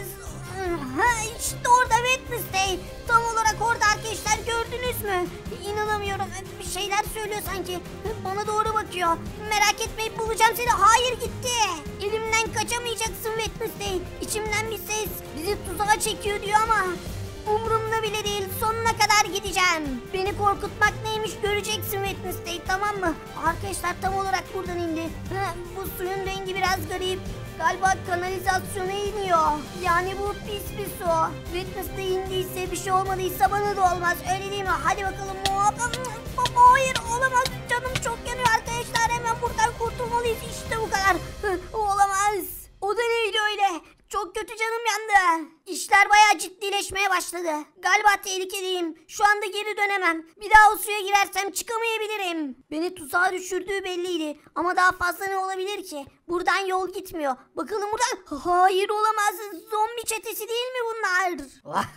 [SPEAKER 5] İşte orada Wednesday. Tam olarak orada arkadaşlar, gördünüz mü? İnanamıyorum. Bir şeyler söylüyor sanki. Bana doğru bakıyor. Merak etmeyin, bulacağım seni. Hayır, gitti. Elimden kaçamayacaksın Wednesday. İçimden bir ses bizi tuzağa çekiyor diyor ama umurumda bile değil. Sonuna kadar gideceğim. Beni korkutmak neymiş göreceksin Wednesday, tamam mı? Arkadaşlar tam olarak buradan indi. Bu suyun rengi biraz garip. Galiba kanalizasyona iniyor. Yani bu pis bir su. Wednesday indiyse, bir şey olmadıysa bana da olmaz. Öyle değil mi? Hadi bakalım. Hayır, olamaz. Canım çok yanıyor arkadaşlar. Hemen buradan kurtulmalıyız. İşte bu kadar. Olamaz. O da neydi öyle? Çok kötü, canım yandı. İşler bayağı ciddileşmeye başladı. Galiba tehlikedeyim. Şu anda geri dönemem. Bir daha o suya girersem çıkamayabilirim. Beni tuzağa düşürdüğü belliydi. Ama daha fazla ne olabilir ki? Buradan yol gitmiyor. Bakalım buradan. Hayır, olamaz. Zombi çetesi değil mi bunlar?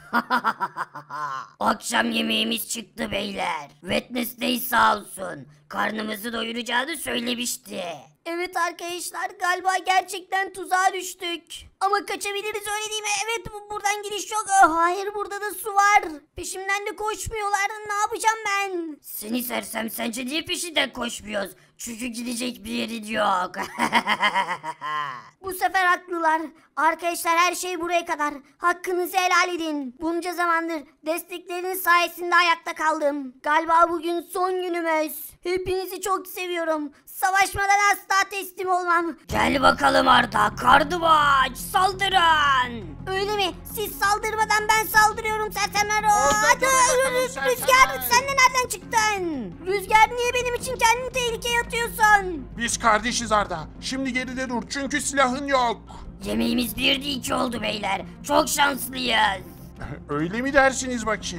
[SPEAKER 4] Akşam yemeğimiz çıktı beyler. Wednesday sağ olsun. Karnımızı doyuracağını söylemişti.
[SPEAKER 5] Evet arkadaşlar, galiba gerçekten tuzağa düştük. Ama kaçabiliriz, öyle değil mi? Evet, buradan gidiş yok. Hayır, burada da su var. Peşimden de koşmuyorlar. Ne yapacağım ben?
[SPEAKER 4] Seni sersem, sence niye peşinden koşmuyoruz? Çünkü gidecek bir yerin yok.
[SPEAKER 5] Bu sefer haklılar. Arkadaşlar her şey buraya kadar. Hakkınızı helal edin. Bunca zamandır destekleriniz sayesinde ayakta kaldım. Galiba bugün son günümüz. Hepinizi çok seviyorum. Savaşmadan asla teslim olmam.
[SPEAKER 4] Gel bakalım Arda, karnımı aç, saldırın.
[SPEAKER 5] Öyle mi? Siz saldırmadan ben saldırıyorum sersemler. Hadi
[SPEAKER 2] bakalım
[SPEAKER 5] Rüzgar,
[SPEAKER 2] sersemler.
[SPEAKER 5] sen de nereden çıktın? Rüzgar, niye benim için kendini tehlikeye atıyorsun?
[SPEAKER 2] Biz kardeşiz Arda. Şimdi geride dur çünkü silahın yok.
[SPEAKER 4] Yemeğimiz 1'de 2 oldu beyler. Çok şanslıyız.
[SPEAKER 2] Öyle mi dersiniz bakayım?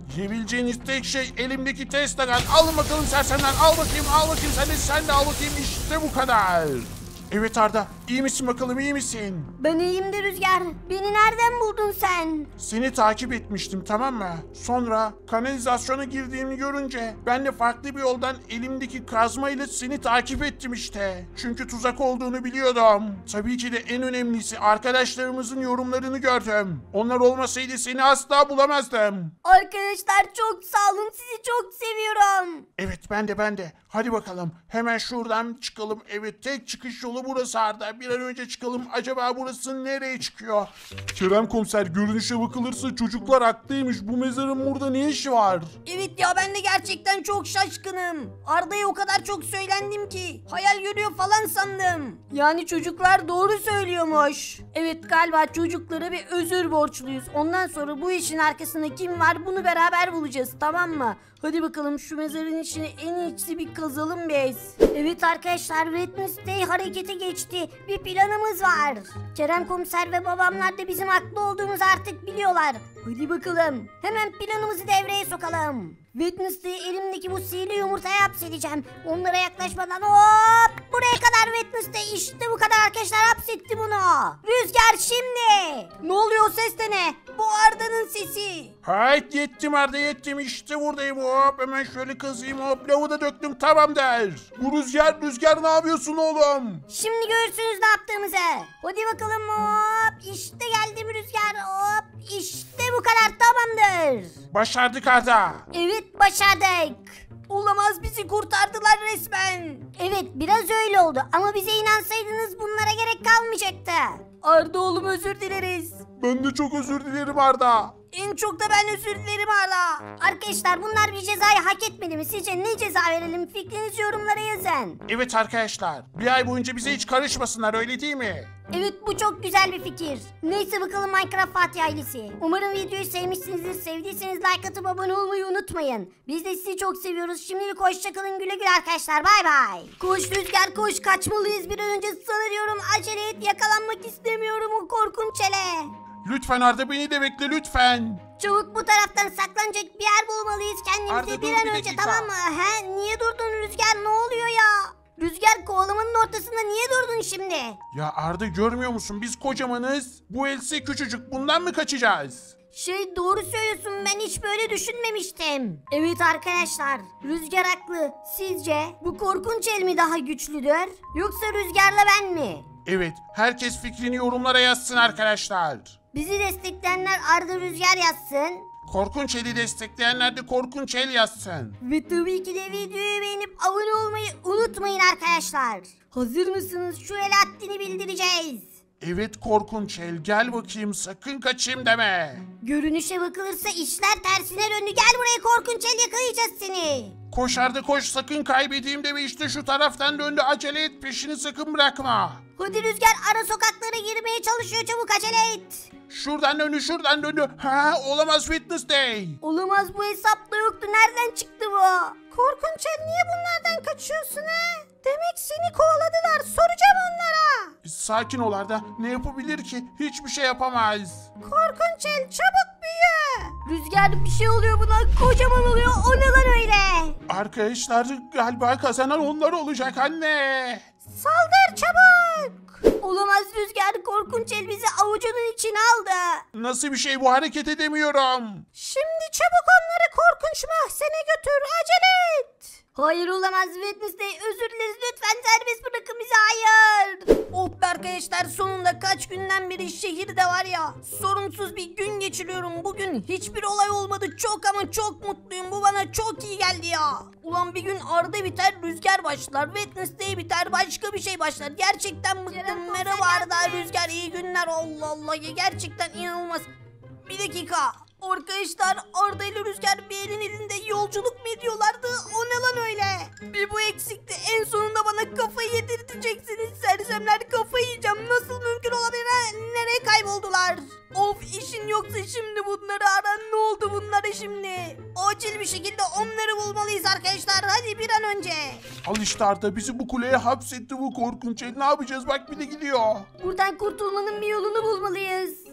[SPEAKER 2] Yiyebileceğiniz tek şey elimdeki testagan. Alın bakalım sersemler. Al bakayım sen de al bakayım. İşte bu kadar. Evet Arda, iyi misin bakalım, iyi misin?
[SPEAKER 5] Ben iyiyim de Rüzgar. Beni nereden buldun sen?
[SPEAKER 2] Seni takip etmiştim, tamam mı? Sonra kanalizasyona girdiğimi görünce ben de farklı bir yoldan elimdeki kazmayla seni takip ettim işte. Çünkü tuzak olduğunu biliyordum. Tabii ki de en önemlisi arkadaşlarımızın yorumlarını gördüm. Onlar olmasaydı seni asla bulamazdım.
[SPEAKER 5] Arkadaşlar çok sağ olun. Sizi çok seviyorum.
[SPEAKER 2] Evet ben de. Hadi bakalım hemen şuradan çıkalım. Evet, tek çıkış yolu burası Arda. Bir an önce çıkalım. Acaba burası nereye çıkıyor? Kerem komiser, görünüşe bakılırsa çocuklar haklıymış. Bu mezarın burada ne işi var?
[SPEAKER 1] Evet ya, ben de gerçekten çok şaşkınım. Arda'ya o kadar çok söylendim ki hayal görüyor falan sandım. Yani çocuklar doğru söylüyormuş. Evet, galiba çocuklara bir özür borçluyuz. Ondan sonra bu işin arkasında kim var bunu beraber bulacağız, tamam mı? Hadi bakalım şu mezarın içine en iyisi bir kazalım biz.
[SPEAKER 5] Evet arkadaşlar, Wednesday harekete geçti. Bir planımız var. Kerem komiser ve babamlar da bizim haklı olduğumuzu artık biliyorlar. Hadi bakalım. Hemen planımızı devreye sokalım. Wednesday'i elimdeki bu sihirli yumurtaya hapsedeceğim. Onlara yaklaşmadan hop buraya kadar Wednesday. İşte bu kadar arkadaşlar, hapsettim onu. Rüzgar şimdi.
[SPEAKER 1] Ne oluyor, o ses de ne? Bu Arda'nın sesi.
[SPEAKER 2] Hayt, yettim Arda, yettim. İşte buradayım. Hop hemen şöyle kazayım. Hop, lavı da döktüm, tamam der. Bu Rüzgar ne yapıyorsun oğlum?
[SPEAKER 5] Şimdi görürsünüz ne yaptığımızı. Hadi bakalım hop. İşte geldim Rüzgar hop. İşte bu kadar, tamamdır.
[SPEAKER 2] Başardık Arda.
[SPEAKER 5] Evet, başardık.
[SPEAKER 1] Olamaz, bizi kurtardılar resmen.
[SPEAKER 5] Evet, biraz öyle oldu ama bize inansaydınız bunlara gerek kalmayacaktı.
[SPEAKER 1] Arda oğlum, özür dileriz.
[SPEAKER 2] Ben de çok özür dilerim Arda.
[SPEAKER 1] En çok da ben özür dilerim Arda.
[SPEAKER 5] Arkadaşlar, bunlar bir cezayı hak etmedi mi? Sizce ne ceza verelim? Fikrinizi yorumlara yazın.
[SPEAKER 2] Evet arkadaşlar, bir ay boyunca bize hiç karışmasınlar, öyle değil mi?
[SPEAKER 5] Evet, bu çok güzel bir fikir. Neyse bakalım Minecraft Fatih ailesi. Umarım videoyu sevmişsinizdir. Sevdiyseniz like atıp abone olmayı unutmayın. Biz de sizi çok seviyoruz. Şimdilik hoşçakalın, güle güle arkadaşlar. Bay bay.
[SPEAKER 1] Koş Rüzgar koş, kaçmalıyız bir an önce, sana diyorum, acele et, yakalanmak istemiyorum o korkunç ele.
[SPEAKER 2] Lütfen Arda, beni de bekle lütfen.
[SPEAKER 5] Çabuk bu taraftan saklanacak bir yer bulmalıyız kendimize
[SPEAKER 2] Arda,
[SPEAKER 5] bir
[SPEAKER 2] dur
[SPEAKER 5] an
[SPEAKER 2] bir
[SPEAKER 5] önce,
[SPEAKER 2] dakika.
[SPEAKER 5] tamam mı? He, niye durdun Rüzgar, ne oluyor ya? Rüzgar, kovalamanın ortasında niye durdun şimdi?
[SPEAKER 2] Ya Arda, görmüyor musun, biz kocamanız. Bu else küçücük, bundan mı kaçacağız?
[SPEAKER 5] Doğru söylüyorsun, ben hiç böyle düşünmemiştim. Evet arkadaşlar, Rüzgar haklı. Sizce bu korkunç el mi daha güçlüdür? Yoksa Rüzgar'la ben mi?
[SPEAKER 2] Evet, herkes fikrini yorumlara yazsın arkadaşlar.
[SPEAKER 5] Bizi destekleyenler Arda Rüzgar yazsın.
[SPEAKER 2] Korkunç eli destekleyenler de korkunç el yazsın.
[SPEAKER 5] Ve tabii ki de videoyu beğenip abone olmayı unutmayın arkadaşlar. Hazır mısınız? Şu el haddini bildireceğiz.
[SPEAKER 2] Evet korkunç el, gel bakayım, sakın kaçayım deme.
[SPEAKER 5] Görünüşe bakılırsa işler tersine döndü. Gel buraya korkunç el, yakalayacağız seni.
[SPEAKER 2] Koş Arda koş, sakın kaybedeyim deme, işte şu taraftan döndü, acele et, peşini sakın bırakma.
[SPEAKER 5] Hadi Rüzgar, ara sokaklara girmeye çalışıyor, çabuk acele et.
[SPEAKER 2] Şuradan döndü. Ha, olamaz Wednesday.
[SPEAKER 5] Olamaz, bu hesapta yoktu. Nereden çıktı bu? Korkunç el, niye bunlardan kaçıyorsun ha? Demek seni kovaladılar. Soracağım onlara.
[SPEAKER 2] Sakin ol Arda, ne yapabilir ki? Hiçbir şey yapamaz.
[SPEAKER 5] Korkunç el, çabuk büyü. Rüzgar, bir şey oluyor buna. Kocaman oluyor. O ne lan öyle?
[SPEAKER 2] Arkadaşlar, galiba kazanan onlar olacak anne.
[SPEAKER 5] Saldır çabuk. Olamaz Rüzgar, korkunç el bizi avucunun içine aldı.
[SPEAKER 2] Nasıl bir şey bu, hareket edemiyorum.
[SPEAKER 5] Şimdi çabuk onları korkunç mahzene götür, acele et. Hayır olamaz Wednesday, özür dileriz, lütfen serbest bırakın bizi, hayır.
[SPEAKER 1] Oh be arkadaşlar, sonunda kaç günden beri şehirde var ya, sorunsuz bir gün geçiriyorum. Bugün hiçbir olay olmadı, çok ama çok mutluyum, bu bana çok iyi geldi ya. Ulan bir gün Arda biter, Rüzgar başlar, Wednesday biter, başka bir şey başlar. Gerçekten bıktım. Merhaba Arda, Rüzgar, iyi günler. Allah Allah ya, gerçekten inanılmaz. Bir dakika. Arkadaşlar, Arda ile Rüzgar bir elin elinde yolculuk mu ediyorlardı? O ne lan öyle? Bir bu eksikti. En sonunda bana kafayı yedirteceksiniz. Sersemler, kafayı yiyeceğim. Nasıl mümkün olabilir ha? Nereye kayboldular? Of, işin yoksa şimdi bunları ara. Ne oldu bunlara şimdi? Acil bir şekilde onları bulmalıyız arkadaşlar. Hadi bir an önce.
[SPEAKER 2] Al işte Arda, bizi bu kuleye hapsetti bu korkunç el. Ne yapacağız, bak bir de gidiyor.
[SPEAKER 5] Buradan kurtulmanın bir yolunu bulmalıyız.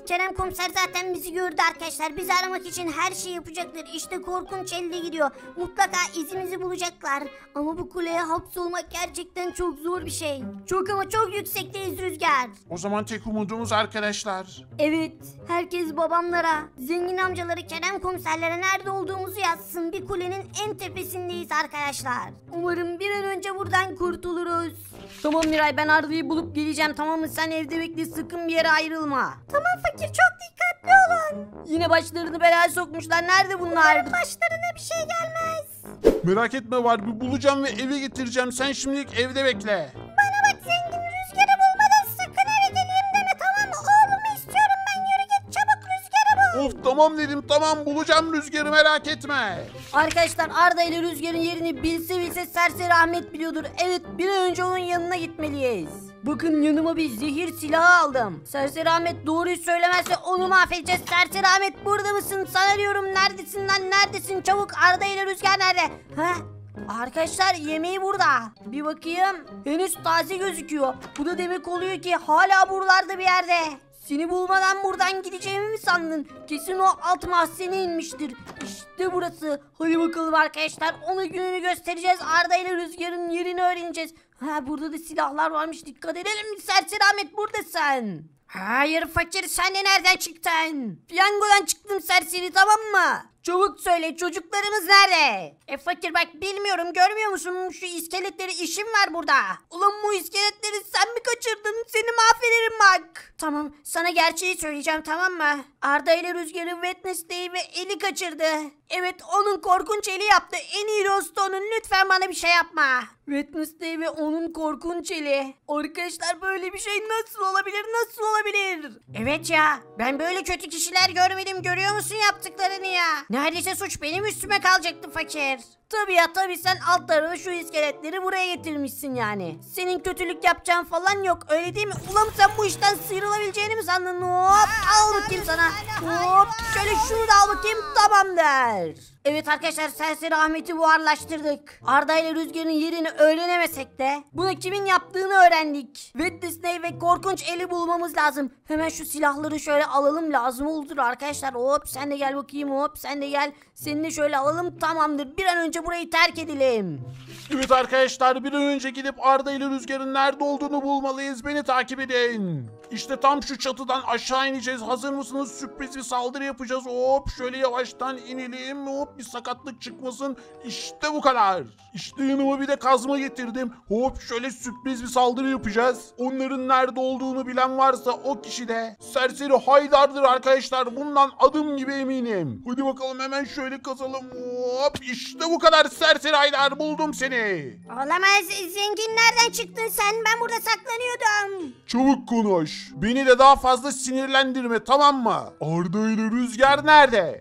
[SPEAKER 5] Kerem komiser zaten bizi gördü arkadaşlar. Bizi aramak için her şeyi yapacaktır. İşte korkunç elde gidiyor. Mutlaka izimizi bulacaklar. Ama bu kuleye hapsolmak gerçekten çok zor bir şey. Çok ama çok yüksekteyiz Rüzgar.
[SPEAKER 2] O zaman tek umudumuz arkadaşlar.
[SPEAKER 5] Evet, herkes babamlara, zengin amcaları, Kerem komiserlere nerede olduğumuzu yazsın. Bir kulenin en tepesindeyiz arkadaşlar. Umarım bir an önce buradan kurtuluruz.
[SPEAKER 1] Tamam Miray, ben Arda'yı bulup geleceğim, tamam mı? Sen evde bekle, sakın bir yere ayrılma.
[SPEAKER 5] Tamam fakir, çok dikkatli olun.
[SPEAKER 1] Yine başlarını belaya sokmuşlar. Nerede bunlar?
[SPEAKER 5] Başlarına bir şey gelmez.
[SPEAKER 2] Merak etme var, bir bulacağım ve eve getireceğim. Sen şimdilik evde bekle.
[SPEAKER 5] Bana bak zengin, Rüzgar'ı bulmadan sakın eve geleyim deme, tamam mı? Oğlumu istiyorum ben, yürü git çabuk Rüzgar'ı bul.
[SPEAKER 2] Of tamam dedim, tamam bulacağım Rüzgar'ı, merak etme.
[SPEAKER 1] Arkadaşlar, Arda ile Rüzgar'ın yerini bilse Serseri Ahmet biliyordur. Evet, bir an önce onun yanına gitmeliyiz. Bakın, yanıma bir zehir silahı aldım. Serseri Ahmet doğruyu söylemezse onu mahvedeceğiz. Serseri Ahmet, burada mısın? Sana diyorum, neredesin lan, neredesin? Çabuk, Arda ile Rüzgar nerede? Ha? Arkadaşlar, yemeği burada. Bir bakayım. Henüz taze gözüküyor. Bu da demek oluyor ki hala buralarda bir yerde. Seni bulmadan buradan gideceğimi mi sandın? Kesin o alt mahzene inmiştir. İşte burası. Hadi bakalım arkadaşlar. Ona gününü göstereceğiz. Arda ile Rüzgar'ın yerini öğreneceğiz. Ha, burada da silahlar varmış. Dikkat edelim. Serseri Ahmet, buradasın. Hayır fakir, sen de nereden çıktın? Piyangodan çıktım serseri, tamam mı? Çabuk söyle, çocuklarımız nerede? Fakir bak, bilmiyorum, görmüyor musun? Şu iskeletleri, işim var burada. Ulan bu iskeletleri sen mi kaçırdın? Seni mahvederim bak. Tamam, sana gerçeği söyleyeceğim, tamam mı? Arda ile Rüzgar'ı Wednesday'i ve Eli kaçırdı. Evet, onun korkunç eli yaptı. En iyi dostu onun, lütfen bana bir şey yapma. Wednesday ve onun korkunç eli. Arkadaşlar, böyle bir şey nasıl olabilir, nasıl olabilir? Evet ya, ben böyle kötü kişiler görmedim, görüyor musun yaptıklarını ya? Neredeyse suç benim üstüme kalacaktı fakir. Tabii ya, tabii, sen alt tarafı şu iskeletleri buraya getirmişsin yani. Senin kötülük yapacağın falan yok, öyle değil mi? Ulan sen bu işten sıyrılabileceğini mi sandın? Hop, al bakayım sana. Hop, şöyle şunu da al bakayım, tamamdır. Evet arkadaşlar, Serseri Ahmet'i buharlaştırdık. Arda ile Rüzgar'ın yerini öğrenemesek de buna kimin yaptığını öğrendik. Wednesday ve korkunç eli bulmamız lazım. Hemen şu silahları şöyle alalım, lazım olur arkadaşlar. Hop, sen de gel bakayım, hop sen de gel. Seni de şöyle alalım, tamamdır. Bir an önce burayı terk edelim.
[SPEAKER 2] Evet arkadaşlar, bir an önce gidip Arda ile Rüzgar'ın nerede olduğunu bulmalıyız. Beni takip edin. İşte tam şu çatıdan aşağı ineceğiz. Hazır mısınız? Sürpriz bir saldırı yapacağız. Hop, şöyle yavaştan inelim. Hop, bir sakatlık çıkmasın. İşte bu kadar. İşte yanıma bir de kazma getirdim. Hop, şöyle sürpriz bir saldırı yapacağız. Onların nerede olduğunu bilen varsa o kişi de Serseri Haydar'dır arkadaşlar. Bundan adım gibi eminim. Hadi bakalım, hemen şöyle kazalım. Hop, işte bu kadar Serseri Haydar, buldum seni.
[SPEAKER 5] Olamaz, zengin nereden çıktın sen? Ben burada saklanıyordum.
[SPEAKER 2] Çabuk konuş. Beni de daha fazla sinirlendirme, tamam mı? Arda ile Rüzgar nerede?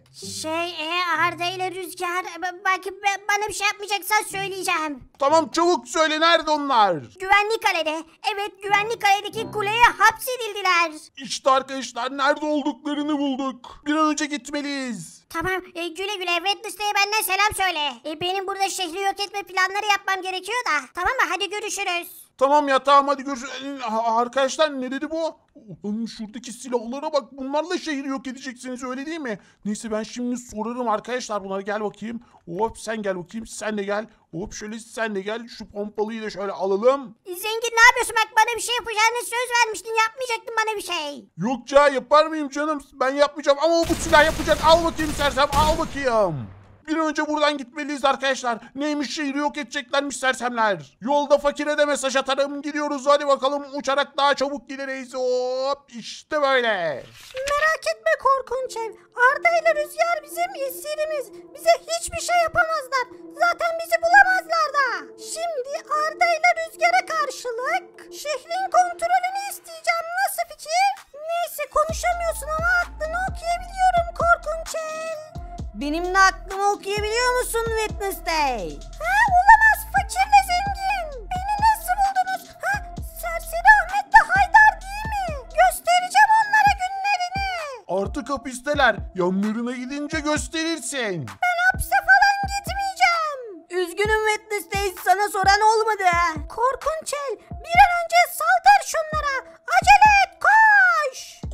[SPEAKER 5] Arda ile Rüzgar, bak bana bir şey yapmayacaksan söyleyeceğim.
[SPEAKER 2] Tamam, çabuk söyle, nerede onlar?
[SPEAKER 5] Güvenlik kalede. Evet, güvenlik kaledeki kuleye hapsedildiler.
[SPEAKER 2] İşte arkadaşlar, nerede olduklarını bulduk. Bir an önce gitmeliyiz.
[SPEAKER 5] Tamam, güle güle. Wednesday'e benden selam söyle. Benim burada şehri yok etme planları yapmam gerekiyor da. Tamam mı? Hadi görüşürüz.
[SPEAKER 2] Tamam ya, tamam, hadi görüşürüz. Arkadaşlar, ne dedi bu? Oğlum, şuradaki silahlara bak, bunlarla şehri yok edeceksiniz, öyle değil mi? Neyse, ben şimdi sorarım arkadaşlar bunlara. Gel bakayım. Hop, sen gel bakayım, sen de gel. Hop, şöyle sen de gel. Şu pompalıyı da şöyle alalım.
[SPEAKER 5] Zengin, ne yapıyorsun? Bak, bana bir şey yapacağını söz vermiştin. Yapmayacaktın bana bir şey.
[SPEAKER 2] Yok ya, yapar mıyım canım? Ben yapmayacağım ama bu silah yapacak. Al bakayım sersem, al bakayım. Bir an önce buradan gitmeliyiz arkadaşlar. Neymiş, şehri yok edeceklermiş sersemler. Yolda fakire de mesaj atarım. Gidiyoruz, hadi bakalım, uçarak daha çabuk gideriz. Hop, işte böyle.
[SPEAKER 1] Merak etme korkunç ev. Arda ile Rüzgar bizim esirimiz. Bize hiçbir şey yapamazlar. Zaten bizi bulamazlar da. Şimdi Arda ile Rüzgar'a karşılık şehrin kontrolünü isteyeceğim. Nasıl fikir? Neyse, konuşamıyorsun ama aklını okuyabiliyorum korkunç ev. Benimle aklımı okuyabiliyor musun Wednesday? Olamaz, fakirle zengin. Beni nasıl buldunuz? Serseri Ahmet de Haydar değil mi? Göstereceğim onlara günlerini.
[SPEAKER 2] Artık hapisteler. Yanlarına gidince gösterirsin.
[SPEAKER 1] Ben hapse falan gitmeyeceğim. Üzgünüm Wednesday, sana soran olmadı. Korkunç el, bir an önce saldır şunlara. Acele et, koş.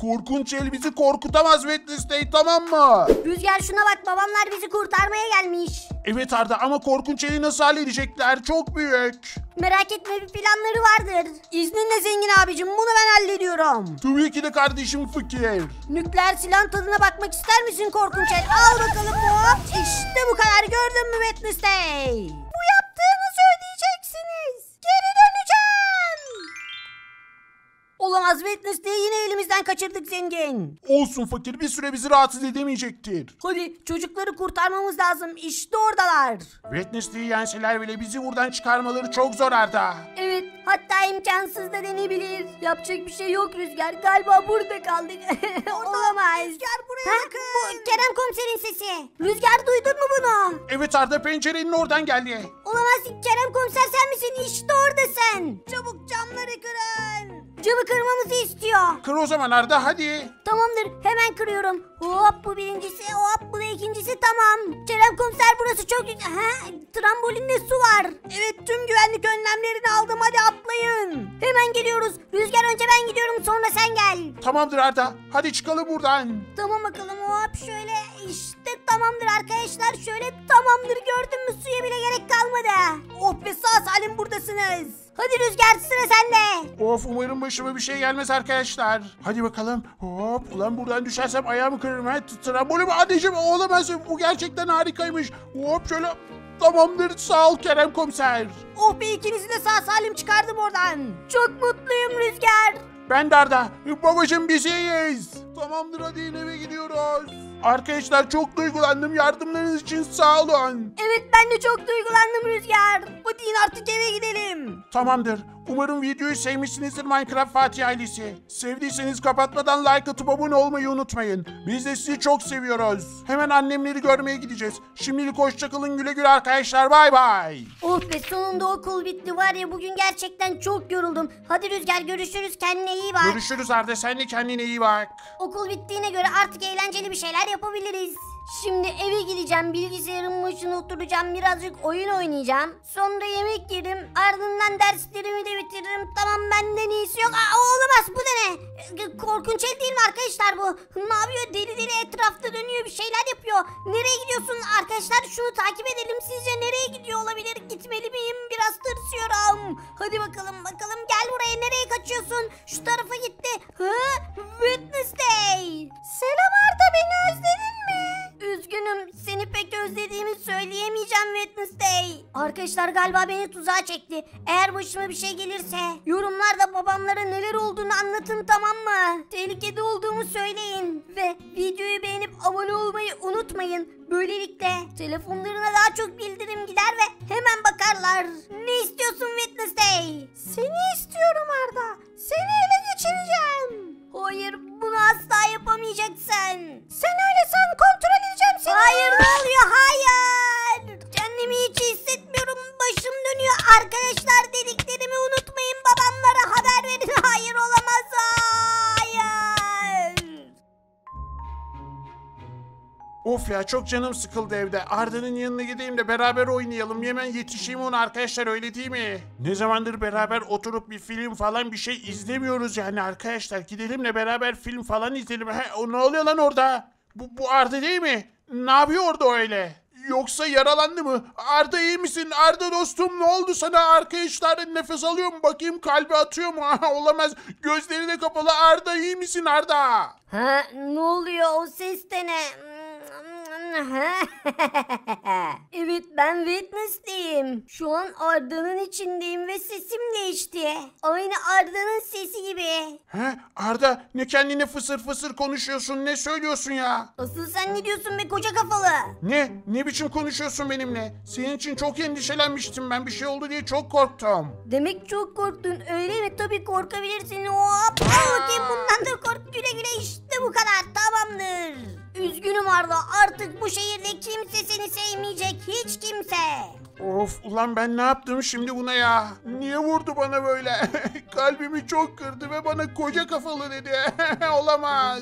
[SPEAKER 2] korkunç el bizi korkutamaz Wednesday, tamam mı?
[SPEAKER 5] Rüzgar şuna bak, babamlar bizi kurtarmaya gelmiş.
[SPEAKER 2] Evet Arda, ama korkunç eli nasıl halledecekler? Çok büyük.
[SPEAKER 5] Merak etme, bir planları vardır.
[SPEAKER 1] İzninle zengin abicim, bunu ben hallediyorum.
[SPEAKER 2] Tabii ki de kardeşim fakir.
[SPEAKER 1] Nükleer silahın tadına bakmak ister misin korkunç el? Al bakalım hop. İşte bu kadar, gördün mü Wednesday? Bu yaptığınızı ödeyeceksiniz. Geri döneceğim. Olamaz, Wednesday'i yine elimizden kaçırdık zengin.
[SPEAKER 2] Olsun fakir, bir süre bizi rahatsız edemeyecektir.
[SPEAKER 1] Hadi çocukları kurtarmamız lazım. İşte oradalar.
[SPEAKER 2] Wednesday'i yenseler bile bizi buradan çıkarmaları çok zor Arda.
[SPEAKER 1] Evet, hatta imkansız da denebilir. Yapacak bir şey yok Rüzgar. Galiba burada kaldık. Olamaz. Rüzgar buraya bakın.
[SPEAKER 5] Bu Kerem komiserin sesi. Rüzgar, duydun mu bunu?
[SPEAKER 2] Evet Arda, pencerenin oradan geldi.
[SPEAKER 5] Olamaz, Kerem komiser sen misin? İşte oradasın.
[SPEAKER 1] Çabuk camları kırın.
[SPEAKER 5] Camı kırmamızı istiyor.
[SPEAKER 2] Kır o zaman Arda, hadi.
[SPEAKER 5] Tamamdır, hemen kırıyorum. Hop, bu birincisi, hop bu da ikincisi, tamam. Kerem komiser, burası çok güzel. Ha, trambolinde su var.
[SPEAKER 1] Evet, tüm güvenlik önlemlerini aldım. Hadi atlayın.
[SPEAKER 5] Hemen geliyoruz. Rüzgar, önce ben gidiyorum, sonra sen gel.
[SPEAKER 2] Tamamdır Arda, hadi çıkalım buradan.
[SPEAKER 5] Tamam bakalım, hop şöyle, işte tamamdır arkadaşlar, şöyle tamamdır, gördün mü, suya bile gerek kalmadı.
[SPEAKER 1] Oh be, sağ salim buradasınız.
[SPEAKER 5] Hadi Rüzgar, sıra sende.
[SPEAKER 2] Of, umarım başıma bir şey gelmez arkadaşlar. Hadi bakalım. Hop, ulan buradan düşersem ayağımı kırarım. Ha, trambolü mü? Anneciğim, olamaz. Bu gerçekten harikaymış. Hop şöyle. Tamamdır, sağ ol Kerem komiser.
[SPEAKER 1] Oh be, ikinizi de sağ salim çıkardım oradan.
[SPEAKER 5] Çok mutluyum Rüzgar.
[SPEAKER 2] Ben de Arda. Babacım, biz iyiyiz. Tamamdır, hadi eve gidiyoruz. Arkadaşlar, çok duygulandım. Yardımlarınız için sağ olun.
[SPEAKER 5] Evet, ben de çok duygulandım Rüzgar.
[SPEAKER 1] Hadi in artık, eve gidelim.
[SPEAKER 2] Tamamdır. Umarım videoyu sevmişsinizdir Minecraft Fatih ailesi. Sevdiyseniz kapatmadan like atıp abone olmayı unutmayın. Biz de sizi çok seviyoruz. Hemen annemleri görmeye gideceğiz. Şimdilik hoşçakalın, güle güle arkadaşlar. Bay bay.
[SPEAKER 5] Oh be, sonunda okul bitti, var ya bugün gerçekten çok yoruldum. Hadi Rüzgar, görüşürüz, kendine iyi bak.
[SPEAKER 2] Görüşürüz Arda, sen de kendine iyi bak.
[SPEAKER 5] Okul bittiğine göre artık eğlenceli bir şeyler yapabiliriz. Şimdi eve gideceğim, bilgisayarın başına oturacağım, birazcık oyun oynayacağım. Sonra yemek yerim, ardından derslerimi de bitiririm. Tamam, benden iyisi yok. Aa, olamaz, bu da ne? Korkunç el değil mi arkadaşlar bu? Ne yapıyor? Deli deli etrafta dönüyor, bir şeyler yapıyor. Nereye gidiyorsun arkadaşlar? Şunu takip edelim. Sizce nereye gidiyor olabilir? Gitmeli miyim? Biraz tırsıyorum. Hadi bakalım bakalım, gel buraya, nereye kaçıyorsun? Şu tarafa gitti. Hı? Wednesday. Selam Arda, beni özledin mi? Üzgünüm, seni pek özlediğimi söyleyemeyeceğim Wednesday. Arkadaşlar, galiba beni tuzağa çekti. Eğer başıma bir şey gelirse yorumlarda babamlara neler olduğunu anlatın, tamam mı? Tehlikede olduğumu söyleyin. Ve videoyu beğenip abone olmayı unutmayın. Böylelikle telefonlarına daha çok bildirim gider ve hemen bakarlar. Ne istiyorsun Wednesday? Seni istiyorum Arda. Seni ele geçireceğim. Hayır, bunu asla yapamayacaksın. Sen öyle san, kontrol edeceğim seni. Hayır, ne oluyor? Hayır. Kendimi hiç hissetmiyorum. Başım dönüyor. Arkadaşlar, dediklerimi unutmayın. Babamlara haber verin. Hayır, olamaz. Hayır.
[SPEAKER 2] Of ya, çok canım sıkıldı evde. Arda'nın yanına gideyim de beraber oynayalım. Hemen yetişeyim ona arkadaşlar, öyle değil mi? Ne zamandır beraber oturup bir film falan bir şey izlemiyoruz yani arkadaşlar. Gidelim de beraber film falan izleyelim. O ne oluyor lan orada? Bu Arda değil mi? Ne yapıyor orada öyle? Yoksa yaralandı mı? Arda, iyi misin? Arda dostum, ne oldu sana? Arkadaşlar, nefes alıyor mu? Bakayım, kalbi atıyor mu? Olamaz. Gözleri de kapalı. Arda, iyi misin Arda?
[SPEAKER 5] Ha, ne oluyor? O ses de ne? Evet, ben Wednesday'im. Şu an Arda'nın içindeyim ve sesim değişti. Aynı Arda'nın sesi gibi.
[SPEAKER 2] He? Arda, ne kendine fısır fısır konuşuyorsun? Ne söylüyorsun ya?
[SPEAKER 5] Asıl sen ne diyorsun be koca kafalı?
[SPEAKER 2] Ne biçim konuşuyorsun benimle? Senin için çok endişelenmiştim ben. Bir şey oldu diye çok korktum.
[SPEAKER 5] Demek çok korktun, öyle mi? Tabii korkabilirsin. Hop, al bakayım, bundan da kork. Güle güle, işte bu kadar, tamamdır. Üzgünüm Arda, artık bu şehirde kimse seni sevmeyecek, hiç kimse.
[SPEAKER 2] Of, ulan ben ne yaptım şimdi buna ya? Niye vurdu bana böyle? Kalbimi çok kırdı ve bana koca kafalı dedi. Olamaz.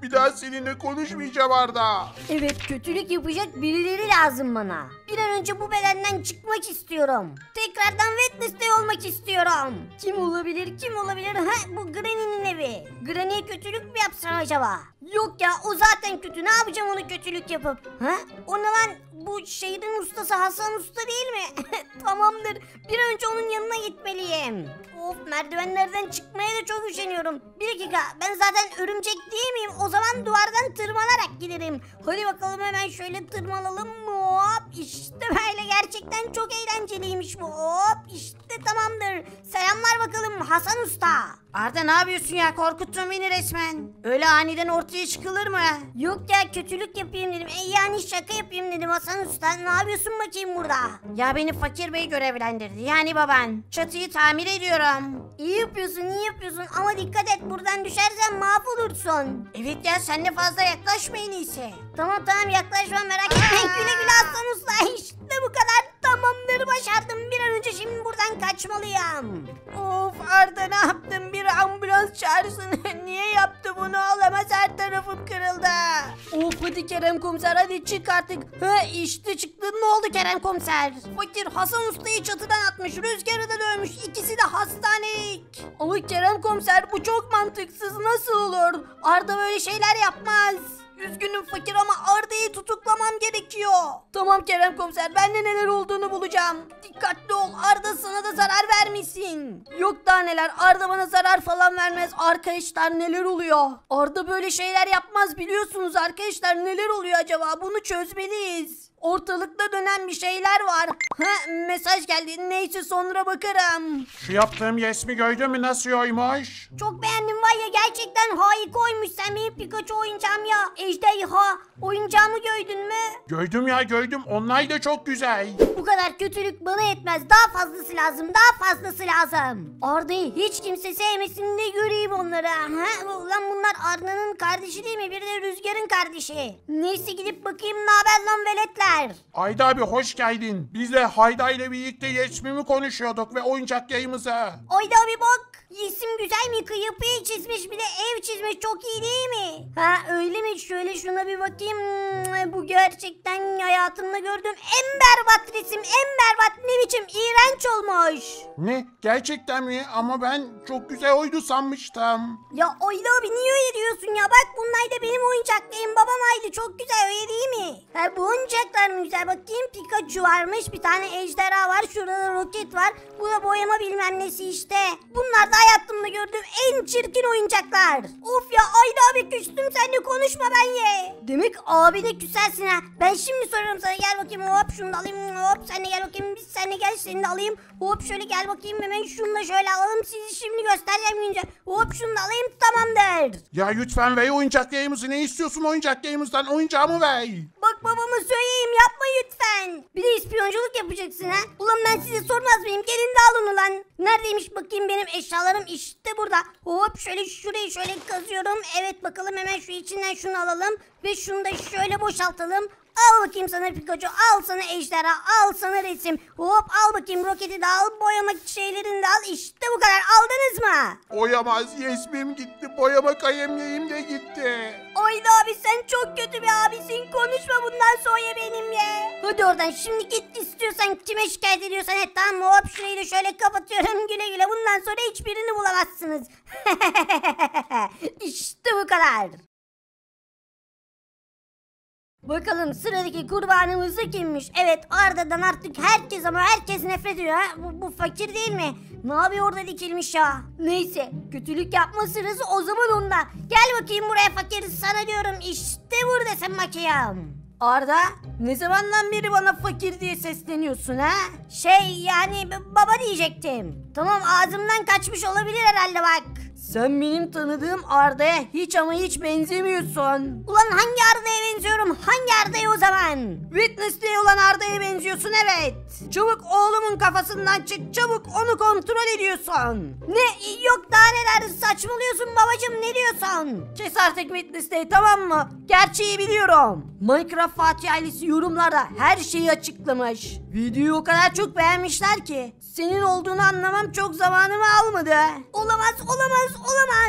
[SPEAKER 2] Bir daha seninle konuşmayacağım Arda.
[SPEAKER 5] Evet, kötülük yapacak birileri lazım bana. Bir an önce bu bedenden çıkmak istiyorum. Tekrardan Wednesday olmak istiyorum. Kim olabilir, kim olabilir? Ha, bu Granny'nin evi. Granny'e kötülük mü yapsam acaba? Yok ya, o zaten kötü. Ne yapacağım onu kötülük yapıp? Ha? O ne lan? Bu şehrin ustası Hasan Usta değil mi? Tamamdır. Bir an önce onun yanına gitmeliyim. Of, merdivenlerden çıkmaya da çok üşeniyorum. Bir dakika, ben zaten örümcek değil miyim? O zaman duvardan tırmanarak giderim. Hadi bakalım, hemen şöyle tırmanalım. Hop, işte böyle, gerçekten çok eğlenceliymiş bu. Hop, işte tamamdır. Selamlar bakalım Hasan Usta.
[SPEAKER 1] Arda ne yapıyorsun ya? Korkuttun beni resmen. Öyle aniden ortaya çıkılır mı?
[SPEAKER 5] Yok ya, kötülük yapayım dedim. Yani şaka yapayım dedim Hasan Usta. Ne yapıyorsun bakayım burada?
[SPEAKER 1] Ya beni Fakir Bey görevlendirdi. Yani baban. Çatıyı tamir ediyorum.
[SPEAKER 5] İyi yapıyorsun, iyi yapıyorsun ama dikkat et, buradan düşersen mahvolursun.
[SPEAKER 1] Evet ya, sen de fazla yaklaşma en iyisi.
[SPEAKER 5] Tamam yaklaşma, merak etme. Güle güle Hasan Usta, işte bu kadar. Tamamdır, başardım. Bir an önce şimdi buradan kaçmalıyım.
[SPEAKER 1] Of Arda, ne yaptın? Bir ambulans çağırsın. Niye yaptı bunu? Olamaz, her tarafım kırıldı. Of hadi Kerem Komiser, hadi çık artık. Ha işte çıktı. Ne oldu Kerem Komiser? Fakir Hasan Usta'yı çatıdan atmış. Rüzgarı da dövmüş. İkisi de hastanelik. Ama Kerem Komiser, bu çok mantıksız. Nasıl olur? Arda böyle şeyler yapmaz. Üzgünüm Fakir ama Arda'yı tutuklamam gerekiyor. Tamam Kerem Komiser, ben de neler olduğunu bulacağım. Dikkatli ol, Arda sana da zarar vermesin. Yok daha neler, Arda bana zarar falan vermez. Arkadaşlar neler oluyor? Arda böyle şeyler yapmaz, biliyorsunuz arkadaşlar. Neler oluyor acaba? Bunu çözmeliyiz. Ortalıkta dönen bir şeyler var. Ha, mesaj geldi. Neyse, sonra bakarım.
[SPEAKER 2] Şu yaptığım resmi gördün mü, nasıl oymuş?
[SPEAKER 5] Çok beğendim var ya, gerçekten harika oymuş. Sen benim Pikachu oyuncağım ya. Ejderha oyuncağımı gördün mü?
[SPEAKER 2] Gördüm ya, gördüm. Onlar da çok güzel.
[SPEAKER 5] Bu kadar kötülük bana yetmez. Daha fazlası lazım. Daha fazlası lazım. Arda'yı hiç kimse sevmesin de göreyim onları. Ha? Ulan bunlar Arda'nın kardeşi değil mi? Bir de Rüzgar'ın kardeşi. Neyse, gidip bakayım ne haber lan veletler.
[SPEAKER 2] Ayda abi hoş geldin. Biz de Hayda ile birlikte resmimi konuşuyorduk ve oyuncak yayımıza.
[SPEAKER 5] Ayda abi bak. İsim güzel mi? Kıyıpıyı çizmiş, bir de ev çizmiş. Çok iyi değil mi? Ha öyle mi? Şöyle şuna bir bakayım. Bu gerçekten hayatımda gördüğüm en berbat resim. En berbat, ne biçim iğrenç olmuş.
[SPEAKER 2] Ne? Gerçekten mi? Ama ben çok güzel oydu sanmıştım.
[SPEAKER 5] Ya Ayda abi niye öyle diyorsun ya? Bak bunlar da benim oyuncaklarım. Babam aydı. Çok güzel, öyle değil mi? Ha bu oyuncaklar mı güzel? Bakayım, Pikachu varmış. Bir tane ejderha var. Şurada da roket var. Bu da boyama bilmem nesi işte. Bunlar da hayatımda gördüğüm en çirkin oyuncaklar. Of ya Ayda abi, küstüm, seninle konuşma ben ye. Demek abine küsersin ha. Ben şimdi soruyorum sana, gel bakayım. Hop şunu da alayım. Hop sen de gel bakayım. Biz sen de gel, seni de alayım. Hop şöyle gel bakayım, hemen şunu da şöyle alalım. Sizi şimdi göstereceğim günce. Hop şunu da alayım, tamamdır.
[SPEAKER 2] Ya lütfen ver oyuncak yayımızı. Ne istiyorsun oyuncak yayımızdan? Oyuncağımı ver.
[SPEAKER 5] Bak babama söyleyeyim, yapma lütfen. Bir de ispiyonculuk yapacaksın ha. Ulan ben size sormaz mıyım? Gelin de alın ulan. Neredeymiş bakayım benim eşyalarım? İşte burada. Hop şöyle şurayı şöyle kazıyorum. Evet bakalım, hemen şu içinden şunu alalım. Ve şunu da şöyle boşaltalım. Al bakayım sana Pikachu, al sana ejderha, al sana resim. Hop al bakayım roketi de al, boyamak şeylerini de al. İşte bu kadar, aldınız mı?
[SPEAKER 2] Oyamaz, resmim gitti. Boyama kalemliğim de gitti.
[SPEAKER 5] Ayda abi sen çok kötü bir abisin. Konuşma bundan sonra benimle. Hadi oradan şimdi git, istiyorsan kime şikayet ediyorsan et, tamam mı? Hop şurayı da şöyle kapatıyorum, güle güle. Bundan sonra hiçbirini bulamazsınız. İşte bu kadar. Bakalım sıradaki kurbanımız da kimmiş? Evet, Arda'dan artık herkes ama herkes nefret ediyor ha. Bu fakir değil mi? Ne yapıyor orada dikilmiş ya? Neyse, kötülük yapma sırası o zaman onda. Gel bakayım buraya fakir, sana diyorum, işte buradasın bakayım.
[SPEAKER 1] Arda, ne zamandan beri bana fakir diye sesleniyorsun ha?
[SPEAKER 5] Yani baba diyecektim. Tamam, ağzımdan kaçmış olabilir herhalde bak.
[SPEAKER 1] Sen benim tanıdığım Arda'ya hiç ama hiç benzemiyorsun.
[SPEAKER 5] Ulan hangi Arda'ya benziyorum? Hangi Arda'ya o zaman?
[SPEAKER 1] Witness'te olan Arda'ya benziyorsun, evet. Çabuk oğlumun kafasından çık, çabuk onu kontrol ediyorsun.
[SPEAKER 5] Ne? Yok daha neler, saçmalıyorsun babacım, ne diyorsun?
[SPEAKER 1] Kes artık Witness'te, tamam mı? Gerçeği biliyorum. Minecraft Fatih ailesi yorumlarda her şeyi açıklamış. Videoyu o kadar çok beğenmişler ki senin olduğunu anlamam çok zamanımı almadı.
[SPEAKER 5] Olamaz.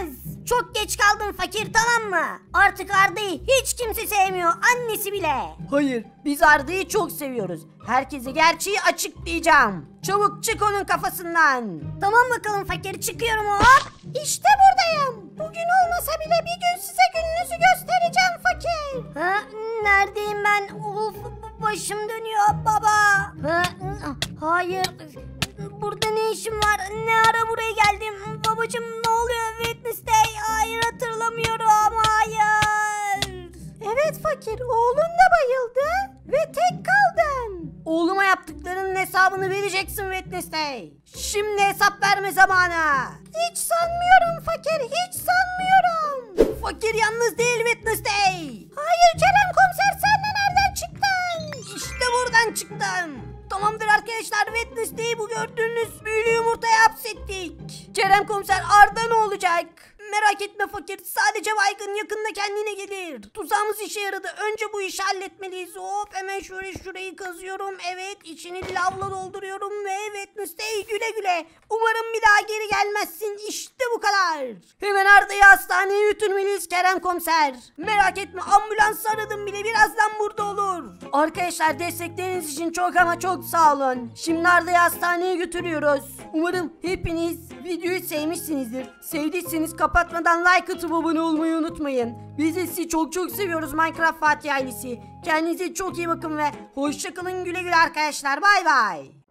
[SPEAKER 5] Çok geç kaldın fakir, tamam mı? Artık Arda'yı hiç kimse sevmiyor, annesi bile.
[SPEAKER 1] Hayır, biz Arda'yı çok seviyoruz. Herkese gerçeği açıklayacağım. Çabuk çık onun kafasından.
[SPEAKER 5] Tamam bakalım fakir, çıkıyorum hop. İşte buradayım. Bugün olmasa bile bir gün size gününüzü göstereceğim fakir. Ha, neredeyim ben? Of, başım dönüyor baba. Ha, hayır. Burada ne işim var? Ne ara buraya geldim? Babacım ne oluyor Wednesday? Hayır, hatırlamıyorum. Hayır.
[SPEAKER 1] Evet fakir, oğlun da bayıldı ve tek kaldın. Oğluma yaptıklarının hesabını vereceksin Wednesday. Şimdi hesap verme zamanı. Hiç sanmıyorum fakir, hiç sanmıyorum. Fakir yalnız değil Wednesday. Hayır Kerem komiser, sen de nereden çıktın? İşte buradan çıktım. Tamamdır arkadaşlar, Wednesday'i bu gördüğünüz büyülü yumurtaya hapsettik. Kerem komiser, Arda ne olacak? Merak etme fakir, sadece baygın, yakında kendine gelir. Tuzağımız işe yaradı, önce bu işi halletmeliyiz. Hop, hemen şöyle şurayı kazıyorum. Evet, içini lavla dolduruyorum ve Wednesday güle güle. Umarım bir daha geri gelmezsin, işte bu kadar. Hemen Arda'yı hastaneye götürmeliyiz Kerem komiser. Merak etme, ambulans aradım bile, birazdan burada olur. Arkadaşlar, destekleriniz için çok ama çok sağ olun. Şimdi Arda'yı hastaneye götürüyoruz. Umarım hepiniz videoyu sevmişsinizdir. Sevdiyseniz kapatmadan like atıp abone olmayı unutmayın. Biz de sizi çok çok seviyoruz Minecraft Fatih ailesi. Kendinize çok iyi bakın ve hoşça kalın, güle güle arkadaşlar. Bay bay.